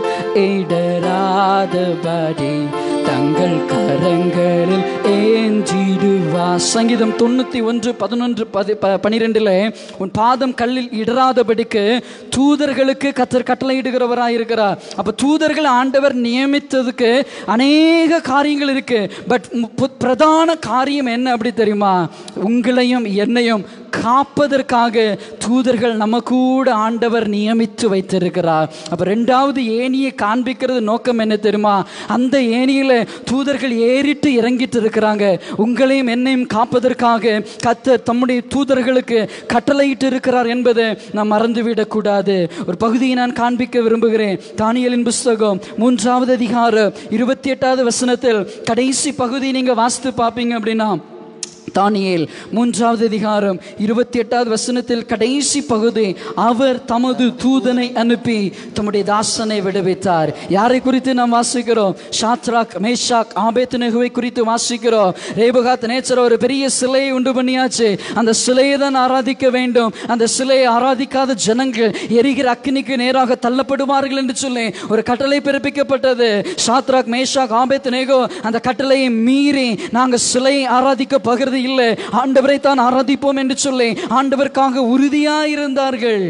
இடராதபடி தங்கள் கரங்களில் ஏந்திடுவா. சங்கீதம் தொண்ணூத்தி ஒன்று பதினொன்று பதி பனிரெண்டுல உன் பாதம் கல்லில் இடராதபடிக்கு தூதர்களுக்கு கர்த்தர் கட்டளையிடுகிறவராயிருக்கிறார். அப்ப தூதர்கள் ஆண்டவர் நியமித்ததுக்கு அநேக காரியங்கள் இருக்கு. பட் பிரதான காரியம் என்ன அப்படி தெரியுமா? உங்களையும் என்னையும் காப்பதற்காக தூதர்கள் நம்ம கூட ஆண்டவர் நியமித்து வைத்திருக்கிறார். அப்ப ரெண்டாவது ஏணியை காண்பிக்கிறது நோக்கம் என்ன தெரியுமா? அந்த ஏணியில தூதர்கள் ஏறிட்டு இறங்கிட்டு இருக்கிறாங்க. உங்களையும் என்னையும் காப்பதற்காக கர்த்தர் தம்முடைய தூதர்களுக்கு கட்டளையிட்டு இருக்கிறார் என்பதை நாம் மறந்துவிடக் கூடாது. ஒரு பகுதியை நான் காண்பிக்க விரும்புகிறேன். தானியேலின் புஸ்தகம் மூன்றாவது அதிகாரம் இருபத்தி எட்டாவது வசனத்தில் கடைசி பகுதி நீங்க வாசித்து பார்ப்பீங்க அப்படின்னா, தானியேல் மூன்றாவது அதிகாரம் இருபத்தி எட்டாவது வசனத்தில் கடைசி பகுதி, அவர் தமது தூதனை அனுப்பி தம்முடைய தாசனை விடுவித்தார். யாரை குறித்து நாம் வாசிக்கிறோம்? ஷாத்ராக் மேஷாக் ஆபேத்நேகோவை குறித்து வாசிக்கிறோம். ரேபகாத் நேச்சர் ஒரு பெரிய சிலையை உண்டு பண்ணியாச்சு. அந்த சிலையை தான் ஆராதிக்க வேண்டும். அந்த சிலையை ஆராதிக்காத ஜனங்கள் எரிகிற அக்கினிக்கு நேராக தள்ளப்படுவார்கள் என்று சொல்லி ஒரு கட்டளை பிறப்பிக்கப்பட்டது. ஷாத்ராக் மேஷாக் ஆபேத்நேகோ அந்த கட்டளையை மீறி நாங்கள் சிலையை ஆராதிக்க பகிர்ந்து இல்லை, ஆண்டவரை தான் ஆராதிப்போம் என்று சொல்லி ஆண்டவருக்காக உறுதியாயிருந்தார்கள்.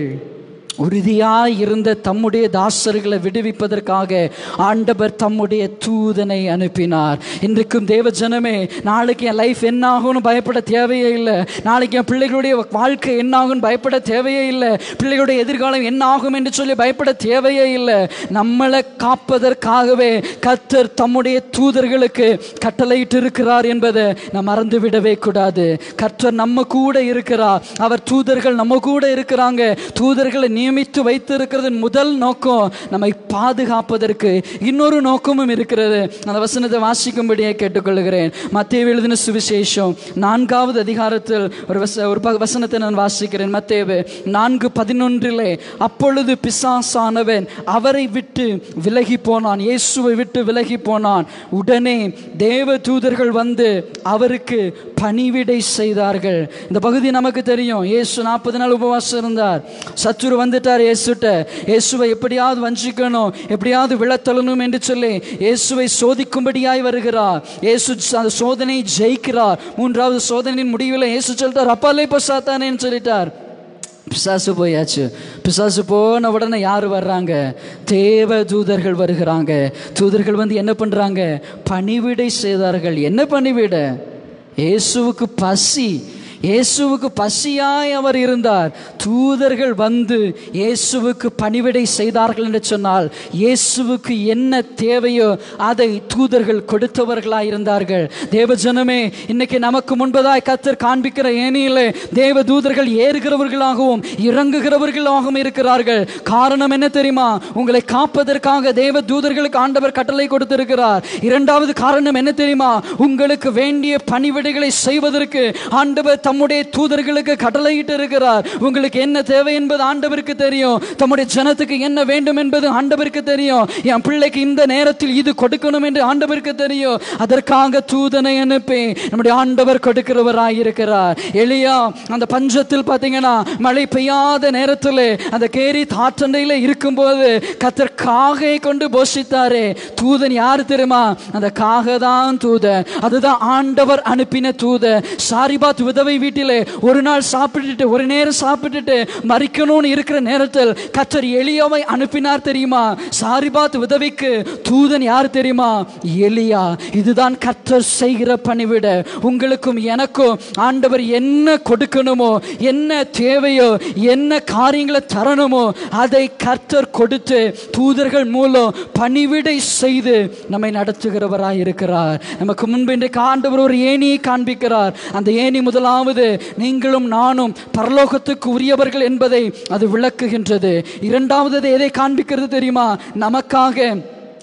உறுதியாய் இருந்த தம்முடைய தாசர்களை விடுவிப்பதற்காக ஆண்டவர் தம்முடைய தூதனை அனுப்பினார். இன்றைக்கும் தேவ ஜனமே, நாளைக்கு என் லைஃப் என்ன ஆகும்னு பயப்பட தேவையே இல்லை. நாளைக்கு என் பிள்ளைகளுடைய வாழ்க்கை என்ன ஆகும்னு பயப்பட தேவையே இல்லை. பிள்ளைகளுடைய எதிர்காலம் என்ன ஆகும் என்று சொல்லி பயப்பட தேவையே இல்லை. நம்மளை காப்பதற்காகவே கர்த்தர் தம்முடைய தூதர்களுக்கு கட்டளையிட்டு இருக்கிறார் என்பதை நாம் மறந்து விடவே கூடாது. கர்த்தர் நம்ம கூட இருக்கிறார். அவர் தூதர்கள் நம்ம கூட இருக்கிறாங்க. தூதர்களை நியமித்து வைத்திருக்கிறது முதல் நோக்கம் நம்மை பாதுகாப்பதற்கு. இன்னொரு நோக்கமும் இருக்கிறது. அந்த வசனத்தை வாசிக்கும்படியே கேட்டுக்கொள்கிறேன். மத்தேயு எழுதின சுவிசேஷம் நான்காவது அதிகாரத்தில் ஒரு ஒரு வசனத்தை நான் வாசிக்கிறேன். மத்தேயு நான்கு பதினொன்றிலே, அப்பொழுது பிசாசானவன் அவரை விட்டு விலகி போனான், இயேசுவை விட்டு விலகி போனான். உடனே தேவ தூதர்கள் வந்து அவருக்கு பணிவிடை செய்தார்கள். இந்த பகுதி நமக்கு தெரியும். இயேசு நாற்பது நாள் உபவாசம் இருந்தார். சத்துரு வந்துட்டார் இயேசுட்ட. இயேசுவை எப்படியாவது வஞ்சிக்கணும், எப்படியாவது விழத்தள்ளணும் என்று சொல்லி இயேசுவை சோதிக்கும்படியாய் வருகிறார். இயேசு அந்த சோதனை ஜெயிக்கிறார். மூன்றாவது சோதனையின் முடிவில் இயேசு சொல்லிட்டார், அப்பாலே போ சாத்தானேன்னு சொல்லிட்டார். பிசாசு போயாச்சு. பிசாசு போன உடனே யார் வர்றாங்க? தேவ தூதர்கள் வருகிறாங்க. தூதர்கள் வந்து என்ன பண்றாங்க? பணிவிடை செய்தார்கள். என்ன பணிவிட? இயேசுவுக்கு பசி. இயேசுவுக்கு பசியாய் அவர் இருந்தார். தூதர்கள் வந்து இயேசுவுக்கு பணிவிடை செய்தார்கள் என்று சொன்னால் இயேசுவுக்கு என்ன தேவையோ அதை தூதர்கள் கொடுத்தவர்களாய் இருந்தார்கள். தேவ ஜனமே, இன்னைக்கு நமக்கு முன்பதாய் கர்த்தர் காண்பிக்கிற ஏணியிலே தேவ தூதர்கள் ஏறுகிறவர்களாகவும் இறங்குகிறவர்களாகவும் இருக்கிறார்கள். காரணம் என்ன தெரியுமா? உங்களை காப்பதற்காக தேவ தூதர்களுக்கு ஆண்டவர் கட்டளை கொடுத்திருக்கிறார். இரண்டாவது காரணம் என்ன தெரியுமா? உங்களுக்கு வேண்டிய பணிவிடைகளை செய்வதற்கு ஆண்டவர் தம்முடைய தூதர்களுக்கு கட்டளையிட்டு இருக்கிறார். உங்களுக்கு என்ன தேவை என்பது ஆண்டவருக்கு தெரியும். தம்முடைய ஜனத்துக்கு என்ன வேண்டும் என்பது ஆண்டவருக்கு தெரியும். என் பிள்ளைக்கு இந்த நேரத்தில் இது கொடுக்கணும் என்று ஆண்டவருக்கு தெரியும். அதற்காக தூதனை அனுப்பி நம்முடைய ஆண்டவர் கொடுக்கிறவராய் இருக்கிறார். எலியா அந்த பஞ்சத்தில் பார்த்தீங்கன்னா மழை பெய்யாத நேரத்தில் அந்த கேரி தாற்றண்டையில் இருக்கும்போது கர்த்தர் காகை கொண்டு போஷித்தாரே. தூதன் யார் தெரியுமா? அந்த காக தான் தூதன். அதுதான் ஆண்டவர் அனுப்பின தூதன். சாரிபாத் விதவை வீட்டிலே ஒரு நாள் சாப்பிட்டுட்டு ஒரு நேரம் சாப்பிட்டுட்டு மரிக்கணும்னு இருக்கிற நேரத்தில் கர்த்தர் எலியாவை அனுப்பினார் தெரியுமா? சாரிபாத் விதவைக்கு தூதன் யார் தெரியுமா? எலியா. இதுதான் கர்த்தர் செய்கிற பணிவிட. உங்களுக்கும் எனக்கும் ஆண்டவர் என்ன கொடுக்கணுமோ, என்ன தேவையோ, என்ன காரியங்களை தரணுமோ அதை கர்த்தர் கொடுத்து தூதர்கள் மூலம் பணிவிடை செய்து நம்மை நடத்துகிறவராய் இருக்கிறார். நமக்கு முன்பு இன்றைக்கு ஆண்டவர் ஒரு ஏணியை காண்பிக்கிறார். அந்த ஏணி முதலாவது நீங்களும் நானும் பரலோகத்துக்கு உரியவர்கள் என்பதை அது விளக்குகின்றது. இரண்டாவது எதை காண்பிக்கிறது தெரியுமா? நமக்காக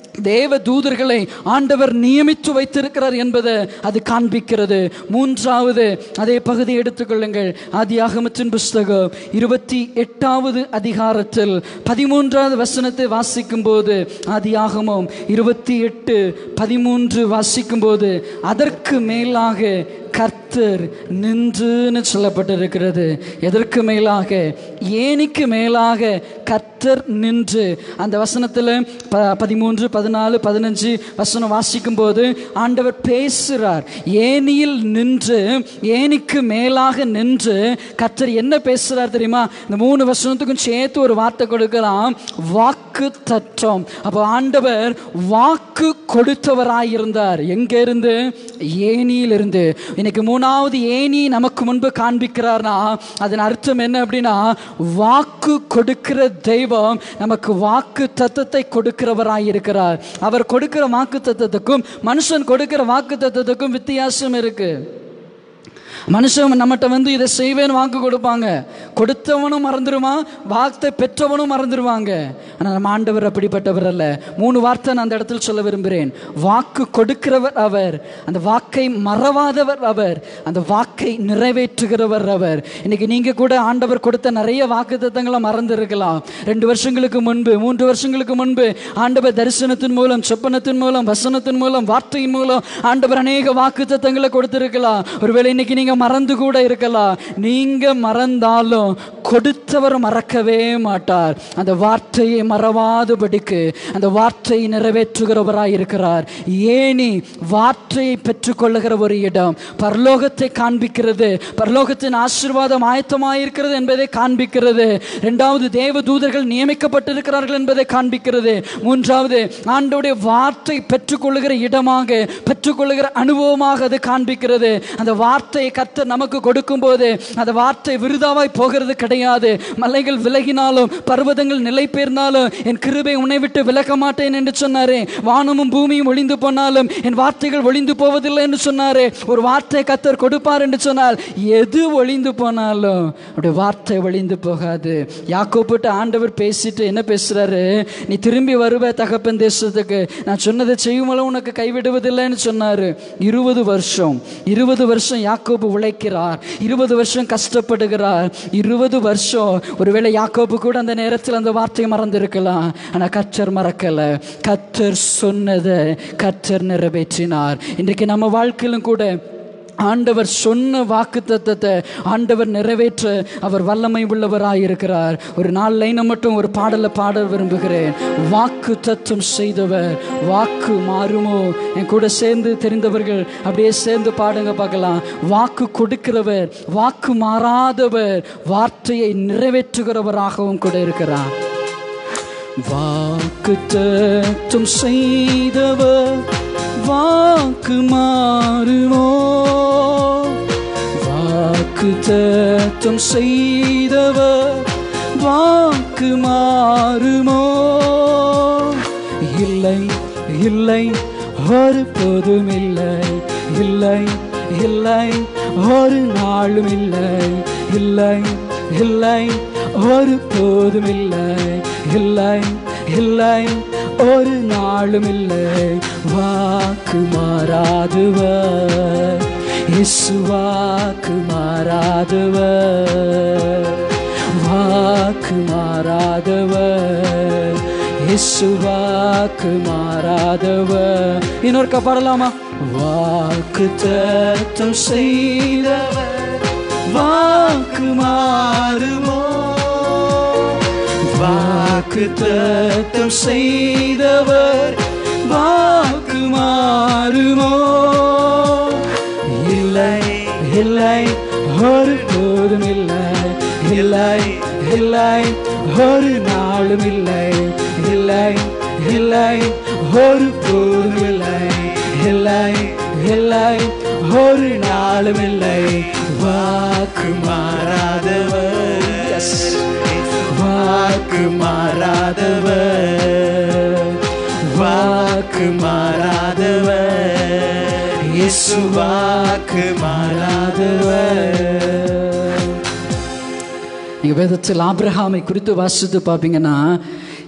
தேவ தூதர்களை ஆண்டவர் நியமித்து வைத்திருக்கிறார் என்பதை அது காண்பிக்கிறது. மூன்றாவது அதே பகுதி எடுத்துக்கொள்ளுங்கள். ஆதியாகமத்தின் புஸ்தகம் இருபத்தி எட்டாவது அதிகாரத்தில் பதிமூன்றாவது வசனத்தை வாசிக்கும் போது, ஆதியாகமம் இருபத்தி எட்டு பதிமூன்று வாசிக்கும் போது, அதற்கு மேலாக கர்த்தர் நின்றுன்னு சொல்லப்பட்டிருக்கிறது. எதற்கு மேலாக? ஏனிக்கு மேலாக கர்த்தர் நின்று. அந்த வசனத்தில் ப பதிமூன்று பதினாலு பதினஞ்சு வசனம் வாசிக்கும் போது ஆண்டவர் பேசுகிறார். ஏனியில் நின்று, ஏனிக்கு மேலாக நின்று கர்த்தர் என்ன பேசுகிறார் தெரியுமா? இந்த மூணு வசனத்துக்கும் சேர்த்து ஒரு வார்த்தை கொடுக்கலாம், வாக்கு தத்துவம். அப்போ ஆண்டவர் வாக்கு கொடுத்தவராயிருந்தார். எங்கே இருந்து? ஏனியிலிருந்து. இன்னைக்கு மூணாவது ஏனி நமக்கு முன்பு காண்பிக்கிறார்னா அதன் அர்த்தம் என்ன அப்படின்னா, வாக்கு கொடுக்கிற தெய்வம் நமக்கு வாக்கு தத்தத்தை கொடுக்கிறவராய் இருக்கிறார். அவர் கொடுக்கிற வாக்கு தத்தத்துக்கும் மனுஷன் கொடுக்கிற வாக்கு தத்தத்துக்கும் வித்தியாசம் இருக்கு. மனுஷன் நம்மகிட்ட வந்து இதை செய்வேன்னு வாக்கு கொடுப்பாங்க, கொடுத்தவனும் மறந்துடுவான், வார்த்தை பெற்றவனும் மறந்துடுவாங்க. ஆனால் நம்ம ஆண்டவர் அப்படிப்பட்டவர் அல்ல. மூணு வார்த்தை நான் அந்த இடத்துல சொல்ல விரும்புகிறேன். வாக்கு கொடுக்கிறவர் அவர், அந்த வாக்கை மறவாதவர் அவர், அந்த வாக்கை நிறைவேற்றுகிறவர் அவர். இன்னைக்கு நீங்கள் கூட ஆண்டவர் கொடுத்த நிறைய வாக்கு தத்தங்களை மறந்து இருக்கலாம். ரெண்டு வருஷங்களுக்கு முன்பு, மூன்று வருஷங்களுக்கு முன்பு ஆண்டவர் தரிசனத்தின் மூலம், சொப்பனத்தின் மூலம், வசனத்தின் மூலம், வார்த்தையின் மூலம் ஆண்டவர் அநேக வாக்கு தத்தங்களை கொடுத்திருக்கலாம். ஒருவேளை இன்னைக்கு நீங்க மறந்து கூட இருக்கலாம். நீங்க மறந்தாலும் கொடுத்தவர் மறக்கவே மாட்டார். அந்த வார்த்தையை மறவாதபடிக்கு அந்த வார்த்தையை நிறைவேற்றுகிறவராய் இருக்கிறார். ஏனி வார்த்தையை பெற்றுக்கொள்ளுகிற ஒரு இடம், பரலோகத்தை காண்பிக்கிறது, பரலோகத்தின் ஆசீர்வாதம் ஆயத்தமாயிருக்கிறது என்பதை காண்பிக்கிறது. இரண்டாவது, தேவ தூதர்கள் நியமிக்கப்பட்டிருக்கிறார்கள் என்பதை காண்பிக்கிறது. மூன்றாவது, ஆண்டவருடைய வார்த்தை பெற்றுக்கொள்ளுகிற இடமாக, பெற்றுக்கொள்ளுகிற அனுபவமாக அது காண்பிக்கிறது. அந்த வார்த்தையை கர்த்தர் நமக்கு கொடுக்கும் போது அந்த வார்த்தை விருதாவாய் போகிறது கிடையாது. மலைகள் விலகினாலும், பர்வதங்கள் நிலை பெயர்ந்தாலும் என் கிருபை உன்னை விட்டு விலக மாட்டேன் என்று சொன்னாரே. வானமும் பூமியும் ஒளிந்து போனாலும் என் வார்த்தைகள் ஒளிந்து போவதில்லை என்று சொன்னாரே. ஒரு வார்த்தை கர்த்தர் கொடுப்பார் என்று சொன்னால் எது ஒளிந்து போனாலும் அப்படி வார்த்தை ஒளிந்து போகாது. யாக்கோபிட்ட ஆண்டவர் பேசிட்டு என்ன பேசுறாரு? நீ திரும்பி வருவ தகப்பன் தேசத்துக்கு, நான் சொன்னதை செய்யுமளவு உனக்கு கைவிடுவதில்லைன்னு சொன்னாரு. இருபது வருஷம் இருபது வருஷம் யாக்கோபு உழைக்கிறார், இருபது வருஷம் கஷ்டப்படுகிறார். இருபது வருஷம் ஒருவேளை யாக்கோபு கூட அந்த நேரத்தில் அந்த வார்த்தையை மறந்திருக்கலாம். ஆனால் கர்த்தர் மறக்கல. கர்த்தர் சொன்னதை கர்த்தர் நிறைவேற்றினார். இன்றைக்கு நம்ம வாழ்க்கையிலும் கூட ஆண்டவர் சொன்ன வாக்கு தத்தத்தை ஆண்டவர் நிறைவேற்ற அவர் வல்லமை உள்ளவராயிருக்கிறார். ஒரு நாலு லைனை மட்டும் ஒரு பாடலை பாட விரும்புகிறேன். வாக்கு தத்தம் செய்தவர் வாக்கு மாறுமோ? என் கூட சேர்ந்து தெரிந்தவர்கள் அப்படியே சேர்ந்து பாடுங்க பார்க்கலாம். வாக்கு கொடுக்கிறவர், வாக்கு மாறாதவர், வார்த்தையை நிறைவேற்றுகிறவராகவும் கூட இருக்கிறார். வாக்கு தத்தம் செய்தவர் வாக்கு மாறுமோ? வாக்கு தத்தம் செய்தவர் வாக்கு மாறுமோ? இல்லை இல்லை ஒரு போதும் இல்லை, இல்லை இல்லை ஒரு நாளும் இல்லை, இல்லை இல்லை ஒரு போதும் இல்லை, இல்லை இல்லை ஒரு நாளும் இல்லை. வாக்கு மாறாதவர் இயேசு, வாக்கு மாறாதவர், வாக்கு மாறாதவர் இயேசு, வாக்கு மாறாதவர். இன்னொரு பாடலாமா? வாக்கு தத்தம் செய்தவர் வாக்கு மாறுமோ? வாக்கு தத்தம் செய்தவர் வாக்கு மாறுமோ? இல்லை இல்லை ஒரு போதும் இல்லை, இல்லை இல்லை ஒரு நாளும் இல்லை, இல்லை இல்லை ஒரு போதும் இல்லை, இல்லை இல்லை ஒரு நாளும் இல்லை. வாக்கு மாறாதவர், வாக்கு மாறாதவர், வாக்கு மாறாதவர் இயேசு, வாக்கு மாறாதவர். நீங்க வேதத்தில் ஆபிரகாமை குறித்து வாசித்து பார்ப்பீங்கன்னா,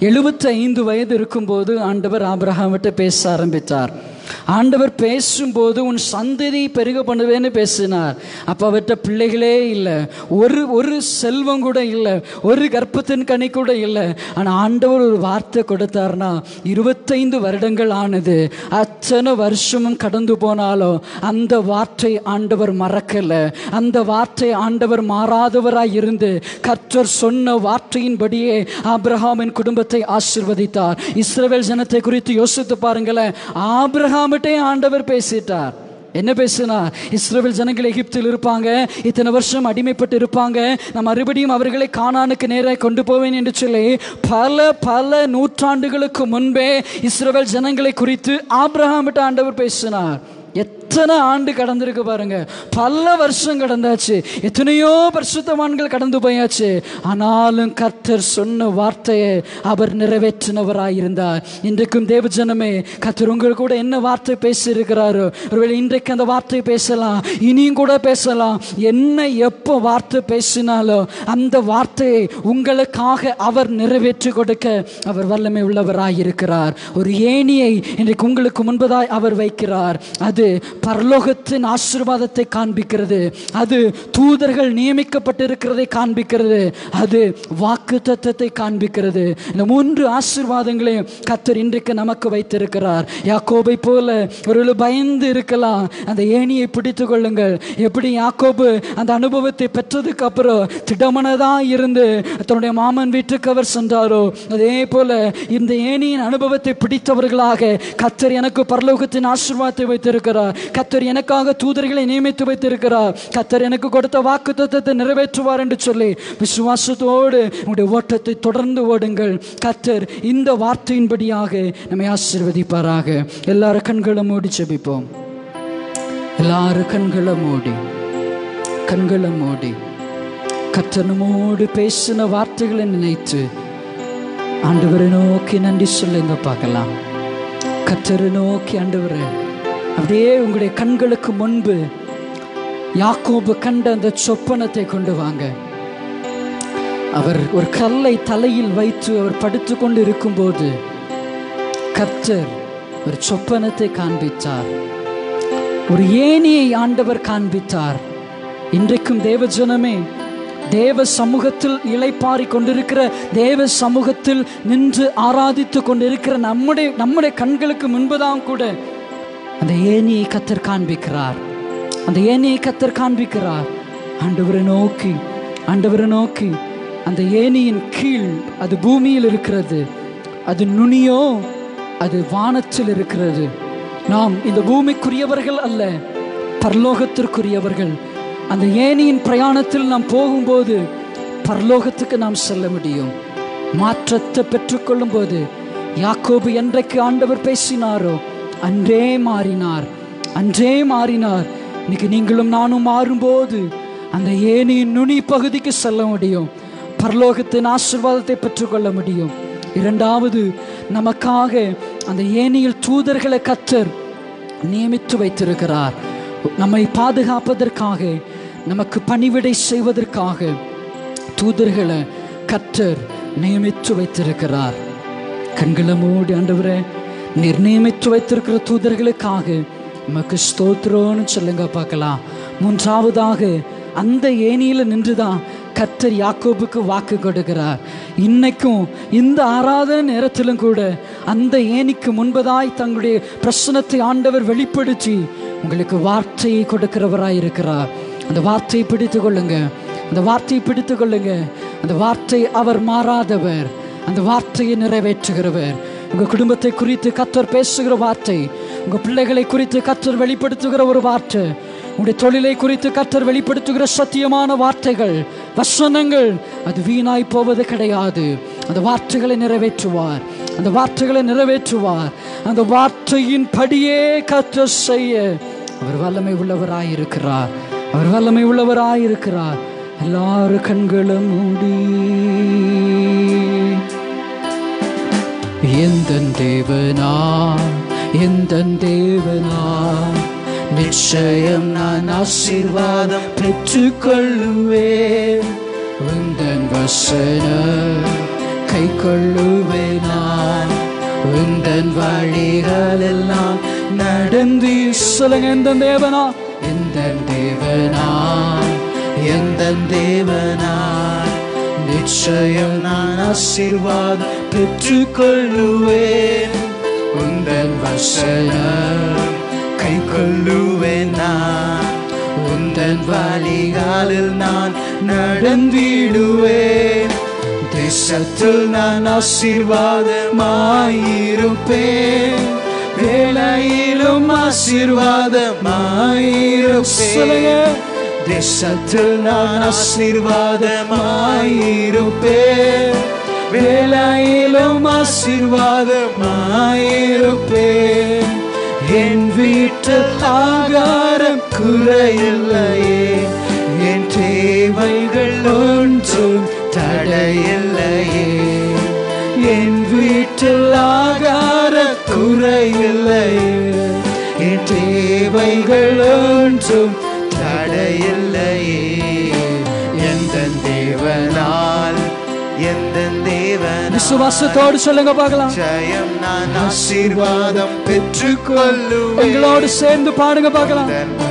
எழுபத்தி ஐந்து வயது இருக்கும்போது ஆண்டவர் ஆபிரகாமிட்ட பேச ஆரம்பித்தார். ஆண்டவர் பேசும்போது உன் சந்ததி பெருக பண்ணுவேன்னு பேசினார். அப்போ அவர்கிட்ட பிள்ளைகளே இல்லை, ஒரு ஒரு செல்வம் கூட இல்லை, ஒரு கர்ப்பத்தின் கனி கூட இல்லை. ஆனால் ஆண்டவர் ஒரு வார்த்தை கொடுத்தார்னா இருபத்தைந்து வருடங்கள் ஆனது. அத்தனை வருஷமும் கடந்து போனாலும் அந்த வார்த்தை ஆண்டவர் மறக்கலை. அந்த வார்த்தை ஆண்டவர் மாறாதவராய் இருந்து கர்த்தர் சொன்ன வார்த்தையின்படியே ஆபிரகாமின் குடும்பத்தை ஆசீர்வதித்தார். இஸ்ரவேல் ஜனத்தை குறித்து யோசித்து பாருங்களேன். ஆபிரகாம் ஆண்டவர் பேசிட்டார். என்ன பேசினார்? இஸ்ரவேல் ஜனங்கள் எகிப்தில் இருப்பாங்க, இத்தனை வருஷம் அடிமைப்பட்டு இருப்பாங்க, நான் மறுபடியும் அவர்களை கானானுக்கு நேராக கொண்டு போவேன் என்று சொல்லி பல பல நூற்றாண்டுகளுக்கு முன்பே இஸ்ரவேல் ஜனங்களை குறித்து ஆபிரகாமிட்ட ஆண்டவர் பேசினார். எத்தனை ஆண்டு கடந்திருக்கு பாருங்க, பல வருஷம் கடந்தாச்சு, எத்தனையோ பரிசுத்தவான்கள் கடந்து போயாச்சு. ஆனாலும் கர்த்தர் சொன்ன வார்த்தையை அவர் நிறைவேற்றினவராயிருந்தார். இன்றைக்கும் தேவஜனமே, கர்த்தர் உங்கள் கூட என்ன வார்த்தை பேசி இருக்கிறாரோ, ஒருவேளை இன்றைக்கு அந்த வார்த்தை பேசலாம், இனியும் கூட பேசலாம். என்ன எப்போ வார்த்தை பேசினாலும் அந்த வார்த்தையை உங்களுக்காக அவர் நிறைவேற்றி கொடுக்க அவர் வல்லமை உள்ளவராயிருக்கிறார். ஒரு ஏணியை இன்றைக்கு உங்களுக்கு முன்பதாய் அவர் வைக்கிறார். அது பரலோகத்தின் ஆசீர்வாதத்தை காண்பிக்கிறது, அது தூதர்கள் நியமிக்கப்பட்டிருக்கிறதை காண்பிக்கிறது, அது வாக்குத்தத்தத்தை காண்பிக்கிறது. இந்த மூன்று ஆசீர்வாதங்களையும் கர்த்தர் இன்றைக்கு நமக்கு வைத்திருக்கிறார். யாக்கோபை போல ஒரு பயந்து இருக்கலாம், அந்த ஏணியை பிடித்து கொள்ளுங்கள். எப்படி யாக்கோபு அந்த அனுபவத்தை பெற்றதுக்கு அப்புறம் திடமனதான் இருந்து தன்னுடைய மாமன் வீட்டுக்கு அவர் சென்றாரோ, அதே போல இந்த ஏணியின் அனுபவத்தை பிடித்தவர்களாக கர்த்தர் எனக்கு பரலோகத்தின் ஆசீர்வாதத்தை வைத்திருக்கிறார். கர்த்தர் எனக்காக தூதர்களை நியமித்து வைத்திருக்கிறார். கர்த்தர் எனக்கு கொடுத்த வாக்குத்தத்தத்தை நிறைவேற்றுவார் என்று சொல்லி விசுவாசத்தோடு உங்களுடைய ஓட்டத்தை தொடர்ந்து ஓடுங்கள். கர்த்தர் இந்த வார்த்தையின்படியாக நம்மை ஆசீர்வதிப்பாராக. எல்லாரும் கண்களை மூடி ஜெபிப்போம். எல்லாரும் கண்களை மூடி கண்களை மூடி கர்த்தர் நம்மோடு பேசின வார்த்தைகளை நினைத்து ஆண்டவரை நோக்கி நன்றி சொல்லுங்க பார்க்கலாம். கர்த்தரை நோக்கி ஆண்டவரே, அப்படியே உங்களுடைய கண்களுக்கு முன்பு யாக்கோபு கண்ட அந்த சொப்பனத்தை கொண்டு வாங்க. அவர் ஒரு கல்லை தலையில் வைத்து அவர் படுத்து கொண்டு இருக்கும்போது கர்த்தர் ஒரு சொப்பனத்தை காண்பித்தார், ஒரு ஏணியை ஆண்டவர் காண்பித்தார். இன்றைக்கும் தேவஜனமே, தேவ சமூகத்தில் இளைப்பாரி கொண்டிருக்கிற, தேவ சமூகத்தில் நின்று ஆராதித்து கொண்டிருக்கிற நம்முடைய நம்முடைய கண்களுக்கு முன்புதான் கூட அந்த ஏணியை கர்த்தர் காண்பிக்கிறார். அந்த ஏணியை கர்த்தர் காண்பிக்கிறார். ஆண்டவரை நோக்கி ஆண்டவரை நோக்கி அந்த ஏணியின் கீழ் அது பூமியில் இருக்கிறது, அது நுனியோ அது வானத்தில் இருக்கிறது. நாம் இந்த பூமிக்குரியவர்கள் அல்ல, பரலோகத்திற்குரியவர்கள். அந்த ஏணியின் பிரயாணத்தில் நாம் போகும்போது பரலோகத்துக்கு நாம் செல்ல முடியும். மாற்றத்தை பெற்றுக்கொள்ளும் போது யாக்கோபு என்றைக்கு ஆண்டவர் பேசினாரோ அன்றே மாறினார், அன்றே மாறினார். இன்னைக்கு நீங்களும் நானும் மாறும்போது அந்த ஏணியின் நுனி பகுதிக்கு செல்ல முடியும், பரலோகத்தின் ஆசீர்வாதத்தை பெற்றுக்கொள்ள முடியும். இரண்டாவது, நமக்காக அந்த ஏணியில் தூதர்களை கர்த்தர் நியமித்து வைத்திருக்கிறார். நம்மை பாதுகாப்பதற்காக, நமக்கு பணிவிடை செய்வதற்காக தூதர்களை கர்த்தர் நியமித்து வைத்திருக்கிறார். கண்களை மூடி ஆண்டவரே, நிர்ணயித்து வைத்திருக்கிற தூதர்களுக்காக நமக்கு ஸ்தோத்திரம்னு சொல்லுங்க பார்க்கலாம். மூன்றாவதாக, அந்த ஏணியில் நின்றுதான் கர்த்தர் யாக்கோபுக்கு வாக்கு கொடுக்கிறார். இன்னைக்கும் இந்த ஆராதனை நேரத்திலும் கூட அந்த ஏணிக்கு முன்பதாய் தங்களுடைய பிரச்சனத்தை ஆண்டவர் வெளிப்படுத்தி உங்களுக்கு வார்த்தையை கொடுக்கிறவராய் இருக்கிறார். அந்த வார்த்தையை பிடித்து கொள்ளுங்க, அந்த வார்த்தையை பிடித்து கொள்ளுங்க. அந்த வார்த்தை அவர் மாறாதவர், அந்த வார்த்தையை நிறைவேற்றுகிறவர். உங்க குடும்பத்தை குறித்து கர்த்தர் பேசுகிற வார்த்தை, உங்க பிள்ளைகளை குறித்து கர்த்தர் வெளிப்படுத்துகிற ஒரு வார்த்தை, உங்களுடைய தொழிலை குறித்து கர்த்தர் வெளிப்படுத்துகிற சத்தியமான வார்த்தைகள், வசனங்கள், அது வீணாய் போவது கிடையாது. அந்த வார்த்தைகளை நிறைவேற்றுவார், அந்த வார்த்தைகளை நிறைவேற்றுவார். அந்த வார்த்தையின் படியே கர்த்தர் செய்ய அவர் வல்லமை உள்ளவராயிருக்கிறார், அவர் வல்லமை உள்ளவராயிருக்கிறார். எல்லாரும் கண்களும் மூடி, எந்தன் தேவனா எந்தன் தேவனா நிச்சயம் நான் ஆசீர்வாதம் பெற்றுக்கொள்ளுவேன். உந்தன் வசனம் கை கொள்ளுவேன் நான். உந்தன் வழிகளெல்லாம் நடந்து சொல்லுங்க. எந்த தேவனா, எந்த தேவனா, எந்த தேவனா, நிச்சயம் நான் ஆசீர்வாதம் பெற்றுக் கொள்ளுவேன். உந்தன் வசனம் கை கொள்ளுவேன் நான். உந்தன் வழிகளில் நான் நடந்திடுவேன். தேசத்தில் நான் ஆசீர்வாதமாயிருப்பேன். வேலையிலும் ஆசீர்வாதமாயிருப்பேன். தேசத்தில் நான் ஆசீர்வாதமாயிருப்பேன். வேலையிலும் ஆசீர்வாதமாயிருப்பேன். என் வீட்டில் ஆகாரம் குறையில்லையே. என் தேவைகள் ஒன்றும் தடையில்லையே. என் வீட்டில் ஆகார குறையில்லையே. என் தேவைகள் ஒன்றும் தடையில்லையே. எந்த தேவனால், எந்த தேவனால், விசுவாசத்தோடு சொல்லுங்க பார்க்கலாம். ஜெயம் நான் ஆசீர்வாதம் பெற்றுக் கொள்ளுவேன். எங்களோடு சேர்ந்து பாடுங்க பார்க்கலாம்.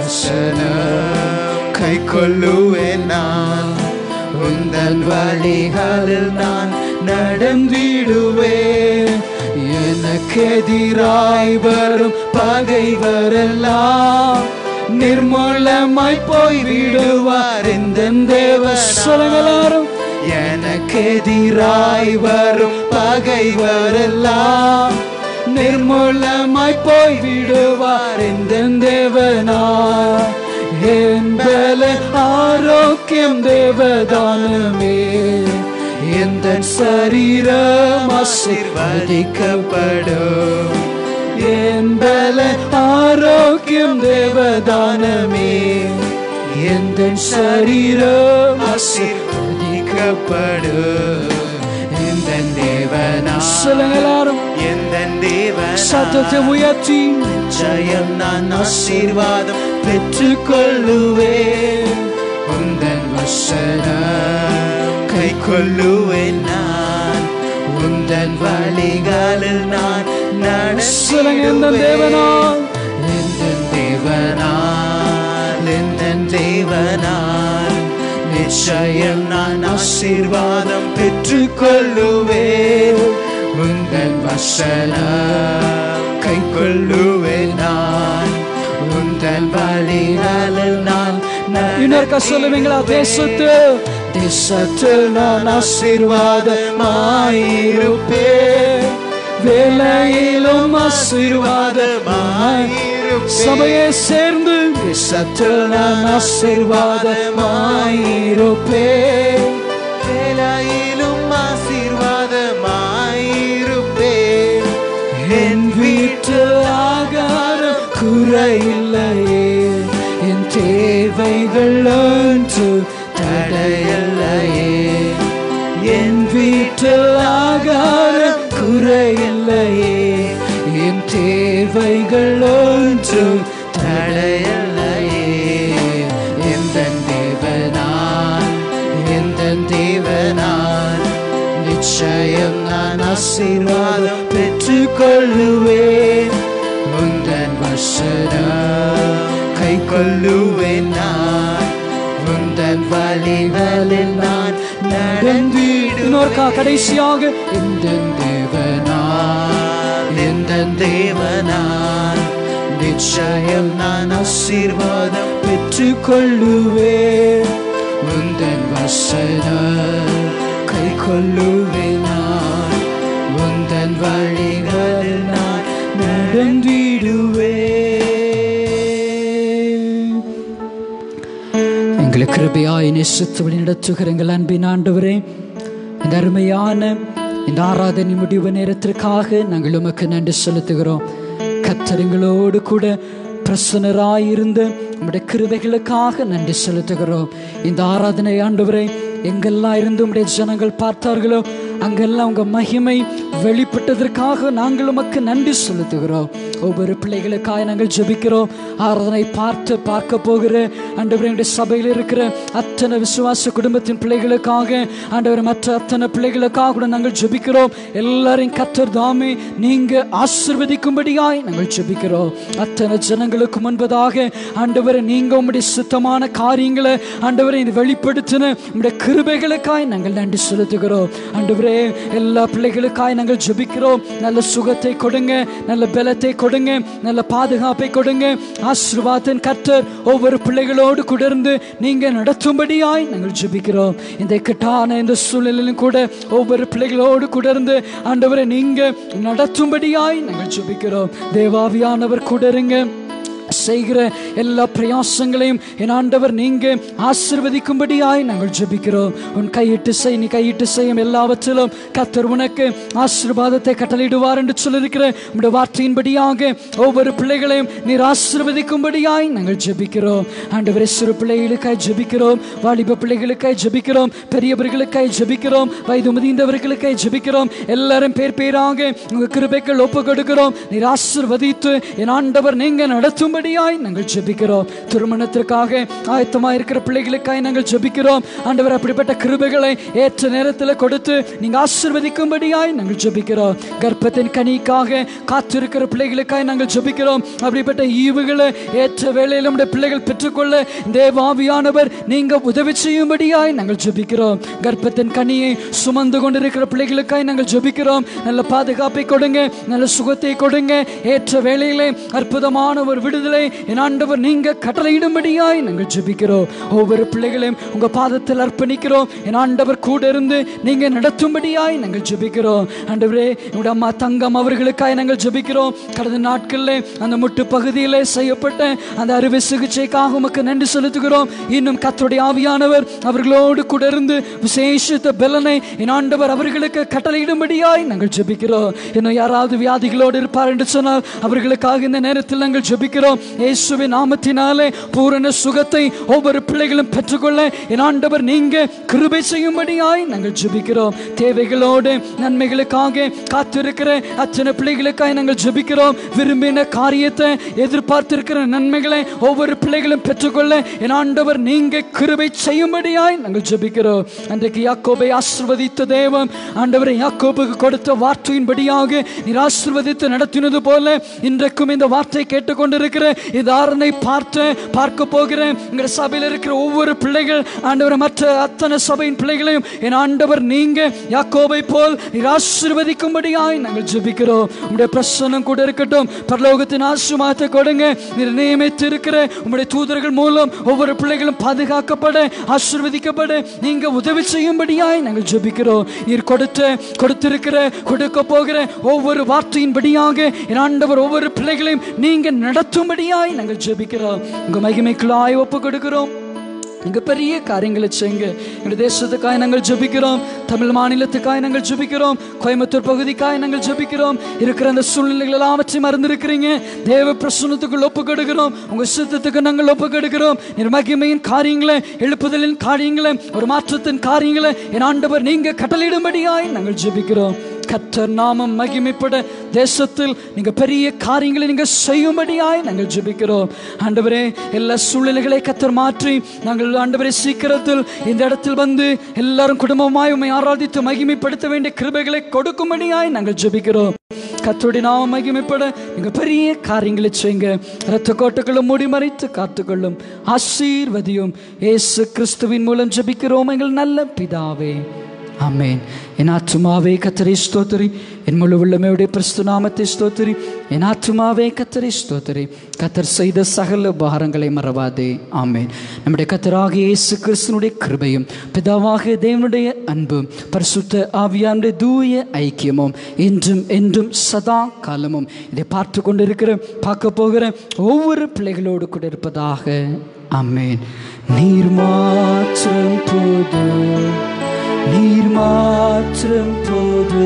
கை கொள்ளுவேன் நான். உந்தன் வழிகளில் நான் நடந்திடுவேன். எனக்கு எதிராய் வரும் பகைவரெல்லாம் நிர்மூலமாய் போய்விடுவார். இந்த தேவ சொல்லுங்களாரும். எனக்கு எதிராய் வரும் பகைவரெல்லாம் நிர்மூலமாய் போய்விடுவார். இந்த தேவனா, என் பல ஆரோக்கியம் தேவதானமே. எந்த சரீரம் ஆசீர்வதிக்கப்படும். என் பல ஆரோக்கியம் தேவதானமே. எந்த சரீரம் ஆசீர்வதிக்கப்படும். எந்த தேவனா சொல்லுங்க எல்லாரும். எந்த தேவனா சத்தத்தை உயர்த்தி ஜெயம் நான் ஆசீர்வாதம் பெற்றுக் கொள்ளுவேன். உந்தன் வசனம் கை கொள்ளுவேன் நான். உந்தன் வழிகளில் நான் நடந்துவேன். எந்த தேவனால், எந்த தேவனால், எந்த தேவனால் நிச்சயம் நான் ஆசீர்வாதம் பெற்றுக் கொள்ளுவேன். உந்தன் வசனம் கை கொள்ளுவேன் நான். உந்தன் வழிகளில் நான் இன்னொருக்கா சொல்லுவீங்களா? தேசத்தில் தேசத்தில் நான் ஆசீர்வாதமாயிருப்பேன். வேலையிலும் ஆசீர்வாதமாயிருப்பேன். சபையை சேர்ந்து தேசத்தில் நான் ஆசீர்வாதமாயிருப்பேன். வேலையிலும் ஆசீர்வாதமாயிருப்பேன். என் வீட்டில் ஆகாரம் குறையில்லையே. என் தேவைகள் ஒன்று தடையில்லையே. என் வீட்டில் ஆகாரம் குறையில்லையே. என் தேவைகள் ஒன்று தடையில்லையே. எந்த தேவனால், எந்த தேவனால் நிச்சயம் நான் ஆசீர்வாதம் பெற்றுக் கொள்ளுவேன். உந்தன் வசனம் கை கொள்ளுவேன் நான். உந்தன் வழிகளில் நான் நடந்திடுவேன். கடைசியாக எந்த தேவனால், எந்த தேவனால் நிச்சயம் நான் ஆசீர்வாதம் பெற்றுக் கொள்ளுவேன். உந்தன் வசனம் கை கொள்ளுவேன் நான். உந்தன் வழிகளில் நான் நடந்திடுவேன். எங்களை கிருபையாய் நேசித்து வழிநடத்துகிற எங்கள் அன்பின் ஆண்டவரே, இந்த அருமையான இந்த ஆராதனை முடிவு நேரத்திற்காக நாங்கள் உமக்கு நன்றி செலுத்துகிறோம். கர்த்தர் எங்களோடு கூட பிரசன்னராயிருந்த உம்முடைய கிருபைகளுக்காக நன்றி செலுத்துகிறோம். இந்த ஆராதனை ஆண்டவரே எங்கெல்லாம் இருந்து உம்முடைய ஜனங்கள் பார்த்தார்களோ அங்கெல்லாம் உங்க மகிமை வெளிப்பட்டதற்காக நாங்கள் உமக்கு நன்றி செலுத்துகிறோம். ஒவ்வொரு பிள்ளைகளுக்காக நாங்கள் ஜெபிக்கிறோம். ஆராதனை பார்த்து பார்க்க போகிற ஆண்டவரே எங்களுடைய சபையில் இருக்கிற அத்தனை விசுவாச குடும்பத்தின் பிள்ளைகளுக்காக, ஆண்டவர் மற்ற அத்தனை பிள்ளைகளுக்காக கூட நாங்கள் ஜெபிக்கிறோம். எல்லாரையும் கர்த்தர் தாமே நீங்க ஆசீர்வதிக்கும்படியாய் நாங்கள் ஜெபிக்கிறோம். அத்தனை ஜனங்களுக்கு முன்பதாக ஆண்டவரை நீங்க உம்முடைய சுத்தமான காரியங்களை ஆண்டவரை வெளிப்படுத்தின உம்முடைய கிருபைகளுக்காய் நாங்கள் நன்றி செலுத்துகிறோம். ஆண்டவரே எல்லா பிள்ளைகளுக்காய் நாங்கள் ஜெபிக்கிறோம். நல்ல சுகத்தை கொடுங்க, நல்ல பலத்தை கொடுங்க, நல்ல பாதுகாப்பை கொடுங்க. ஆசீர்வாதத்தின் கர்த்தர் ஒவ்வொரு பிள்ளைகளோடு குடர்ந்து நீங்க நடத்தும்படியாய் நாங்கள் ஜெபிக்கிறோம். இந்த இக்கட்டான இந்த சூழ்நிலையிலும் கூட ஒவ்வொரு பிள்ளைகளோடு குடர்ந்து ஆண்டவரை நீங்க நடத்தும்படியாய் நாங்கள் ஜெபிக்கிறோம். தேவாவியானவர் குடருங்க, செய்கிற எல்லா பிரயாசங்களையும் என் ஆண்டவர் நீங்க ஆசீர்வதிக்கும்படியாய் நாங்கள் ஜெபிக்கிறோம். உன் கையிட்டு செய், நீ கையிட்டு செய்யும் எல்லாவற்றிலும் கர்த்தர் உனக்கு ஆசீர்வாதத்தை கட்டளையிடுவார் என்று சொல்லியிருக்கிற உம்முடைய வார்த்தையின்படியாக ஒவ்வொரு பிள்ளைகளையும் நீர் ஆசீர்வதிக்கும்படியாய் நாங்கள் ஜெபிக்கிறோம். ஆண்டவரே சிறு பிள்ளைகளுக்காய் ஜெபிக்கிறோம், வாலிப பிள்ளைகளுக்காய் ஜெபிக்கிறோம், பெரியவர்களுக்காய் ஜெபிக்கிறோம், வயது முதிர்ந்தவர்களுக்காய் ஜெபிக்கிறோம். எல்லாரும் பேர் பேராக உங்க கிருபைகள் ஒப்பு கொடுக்கிறோம். நீர் ஆசீர்வதித்து என் ஆண்டவர் நீங்க நடத்தும் நாங்கள் ஜெபிக்கிறோம். திருமணத்திற்காக ஆயத்தமாக இருக்கிற பிள்ளைகளுக்காக நாங்கள் ஜெபிக்கிறோம். ஆண்டவர் அப்படிப்பட்ட கிருபைகளை ஏற்ற நேரத்தில் கொடுத்து நீங்க ஆசீர்வதிக்கும்படியாய் நாங்கள் ஜெபிக்கிறோம். கர்ப்பத்தின் கனிக்காக காத்திருக்கிற பிள்ளைகளுக்காக நாங்கள் ஜெபிக்கிறோம். அப்படிப்பட்ட ஈவுகளை ஏற்ற வேளையில் நம்முடைய பிள்ளைகள் பெற்றுக்கொள்ள தேவாவியானவர் நீங்க உதவி செய்யும்படியாய் நாங்கள் ஜெபிக்கிறோம். கர்ப்பத்தின் கனியை சுமந்து கொண்டிருக்கிற பிள்ளைகளுக்காக நாங்கள் ஜெபிக்கிறோம். நல்ல பாதுகாப்பை கொடுங்க, நல்ல சுகத்தை கொடுங்க. ஏற்ற வேளையிலே அற்புதமான ஒரு விடுதலை என் ஆண்டவர் நீங்க கட்டளையிடும்படியாய் நாங்கள் ஜெபிக்கிறோம். ஒவ்வொரு பிள்ளைகளையும் உங்க பாதத்தில் அர்ப்பணிக்கிறோம். என் ஆண்டவர் கூட இருந்து நீங்க நடத்தும்படியாய் நாங்கள் ஜெபிக்கிறோம். ஆண்டவரே உங்களுடைய அம்மா தங்கம் அவர்களுக்காய் நாங்கள் ஜெபிக்கிறோம். கடந்த நாட்களில் அந்த முட்டு பகுதியில் செய்யப்பட்ட அந்த அறுவை சிகிச்சைக்காக உமக்கு நன்றி செலுத்துகிறோம். இன்னும் கர்த்தருடைய ஆவியானவர் அவர்களோடு கூட இருந்து விசேஷித்த பலனை என் ஆண்டவர் அவர்களுக்கு கட்டளையிடும்படியாய் நாங்கள் ஜெபிக்கிறோம். இன்னும் யாராவது வியாதிகளோடு இருப்பார் என்று சொன்னால் அவர்களுக்காக இந்த நேரத்தில் நாங்கள் ஜெபிக்கிறோம். இயேசுவின் நாமத்தினாலே பூரண சுகத்தை ஒவ்வொரு பிள்ளைகளும் பெற்றுக்கொள்ள என் ஆண்டவர் நீங்க கிருபை செய்யும்படியாய் நாங்கள் ஜெபிக்கிறோம். தேவைகளோடு நன்மைகளுக்காக காத்திருக்கிற அத்தனை பிள்ளைகளுக்காக நாங்கள் ஜெபிக்கிறோம். விரும்பின காரியத்தை எதிர்பார்த்திருக்கிற நன்மைகளை ஒவ்வொரு பிள்ளைகளும் பெற்றுக்கொள்ள என் ஆண்டவர் நீங்க கிருபை செய்யும்படியாய் நாங்கள் ஜெபிக்கிறோம். அன்றைக்கு யாக்கோபை ஆசீர்வதித்த தேவன் ஆண்டவரை யாக்கோபுக்கு கொடுத்த வார்த்தையின்படியாக நீர் ஆசீர்வதித்து நடத்தினது போல இன்றைக்கும் இந்த வார்த்தை கேட்டுக்கொண்டிருக்கிற இந்த ஆராதனை பார்த்து பார்க்க போகிற எங்க சபையில் இருக்கிற ஒவ்வொரு பிள்ளைகள் ஆண்டவர் மற்ற அத்தனை சபையின் பிள்ளைகளையும் என் ஆண்டவர் நீங்க யாக்கோபை போல் நீர் ஆசீர்வதிக்கும்படியாய் நாங்கள் ஜெபிக்கிறோம். உம்முடைய பிரசன்னம் கூட இருக்கட்டும். பரலோகத்தின் ஆசீர்வாதத்தை கொடுங்க. நீர் நியமித்து இருக்கிற உம்முடைய தூதர்கள் மூலம் ஒவ்வொரு பிள்ளைகளும் பாதுகாக்கப்பட ஆசீர்வதிக்கப்பட நீங்க உதவி செய்யும்படியாய் நாங்கள் ஜெபிக்கிறோம். நீர் கொடுத்த கொடுத்திருக்கிற கொடுக்க போகிற ஒவ்வொரு வார்த்தையின்படியாக என் ஆண்டவர் ஒவ்வொரு பிள்ளைகளையும் நீங்க நடத்தும்படியாய் நாங்கள் ஜெபிக்கிறோம். உங்க மகிமைக்குள்ளாய் ஒப்பு கொடுக்கிறோம். இங்க பெரிய காரியங்களை செய்யுங்க. எங்கள் தேசத்துக்காக நாங்கள் ஜெபிக்கிறோம். தமிழ் மாநிலத்துக்காக நாங்கள் ஜெபிக்கிறோம். கோயம்புத்தூர் பகுதிக்காக நாங்கள் ஜெபிக்கிறோம். இருக்கிற அந்த சூழ்நிலைகள் எல்லாவற்றையும் மறந்திருக்கிறீங்க. தேவ பிரசன்னத்துக்குள் ஒப்பு கொடுக்கிறோம். உங்க சித்தத்துக்கு நாங்கள் ஒப்பு கொடுக்கிறோம். நீர் மகிமையின் காரியங்களை, எழுப்புதலின் காரியங்களை, ஒரு மாற்றத்தின் காரியங்களை என் ஆண்டவர் நீங்க கட்டளையிடும்படியாய் நாங்கள் ஜெபிக்கிறோம். கர்த்தர் நாமம் மகிமைப்பட தேசத்தில் நீங்க பெரிய காரியங்களை நீங்க செய்யும்படியாய் நாங்கள் ஜெபிக்கிறோம். ஆண்டவரே எல்லா சூழ்நிலைகளை கர்த்தர் மாற்றி நாங்கள் ஆண்டவரே சீக்கிரத்தில் இந்த இடத்தில் வந்து எல்லாரும் குடும்பமாய் உம்மை ஆராதித்து மகிமைப்படுத்த வேண்டிய கிருபைகளை கொடுக்கும்படியாய் நாங்கள் ஜெபிக்கிறோம். கர்த்தருடைய நாமம் மகிமைப்பட நீங்க பெரிய காரியங்களை செய்யுங்க. இரத்த கோட்டைகளும் மூடி மறைத்து காத்துக்கொள்ளும் ஆசீர்வதியும். இயேசு கிறிஸ்துவின் மூலம் ஜெபிக்கிறோம் எங்கள் நல்ல பிதாவே, ஆமென். என் ஆத்துமாவே கர்த்தரை ஸ்தோத்திரி, என் முழு உள்ளமையுடைய பரிசுத்த நாமத்தை ஸ்தோத்திரி. என் ஆத்துமாவே கர்த்தரை ஸ்தோத்திரி, கர்த்தர் செய்த சகல உபகாரங்களை மறவாதே. ஆமென். நம்முடைய கர்த்தராகிய இயேசு கிறிஸ்துவினுடைய கிருபையும் பிதாவாகிய தேவனுடைய அன்பும் பரிசுத்த ஆவியானுடைய தூய ஐக்கியமும் இன்றும் என்றும் சதா காலமும் இதை பார்த்து கொண்டிருக்கிற பார்க்க போகிற ஒவ்வொரு பிள்ளைகளோடு கூட இருப்பதாக. ஆமென். நீர் மாற்றம் போது, நீர் மாற்றம் போது,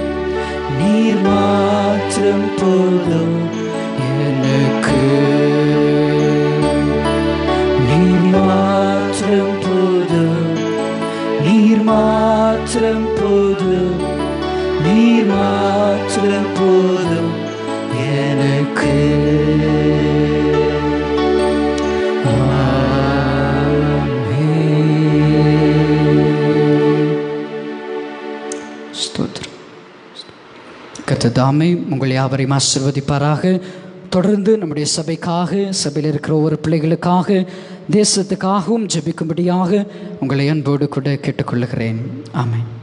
நீர் மாற்றம் போது எனக்கு, நீர் மாற்றம் போது, நீர் மாற்றம் போது, நீர் நீர் மாத்திரம் போதும் எனக்கு. ஸ்தோத்திரம். கர்த்தர் தாமே உங்கள் யாவரையும் ஆசீர்வதிப்பாராக. தொடர்ந்து நம்முடைய சபைக்காக, சபையில் இருக்கிற ஒவ்வொரு பிள்ளைகளுக்காக, தேசத்துக்காகவும் ஜெபிக்கும்படியாக உங்களை அன்போடு கூட கேட்டுக்கொள்கிறேன். ஆமென்.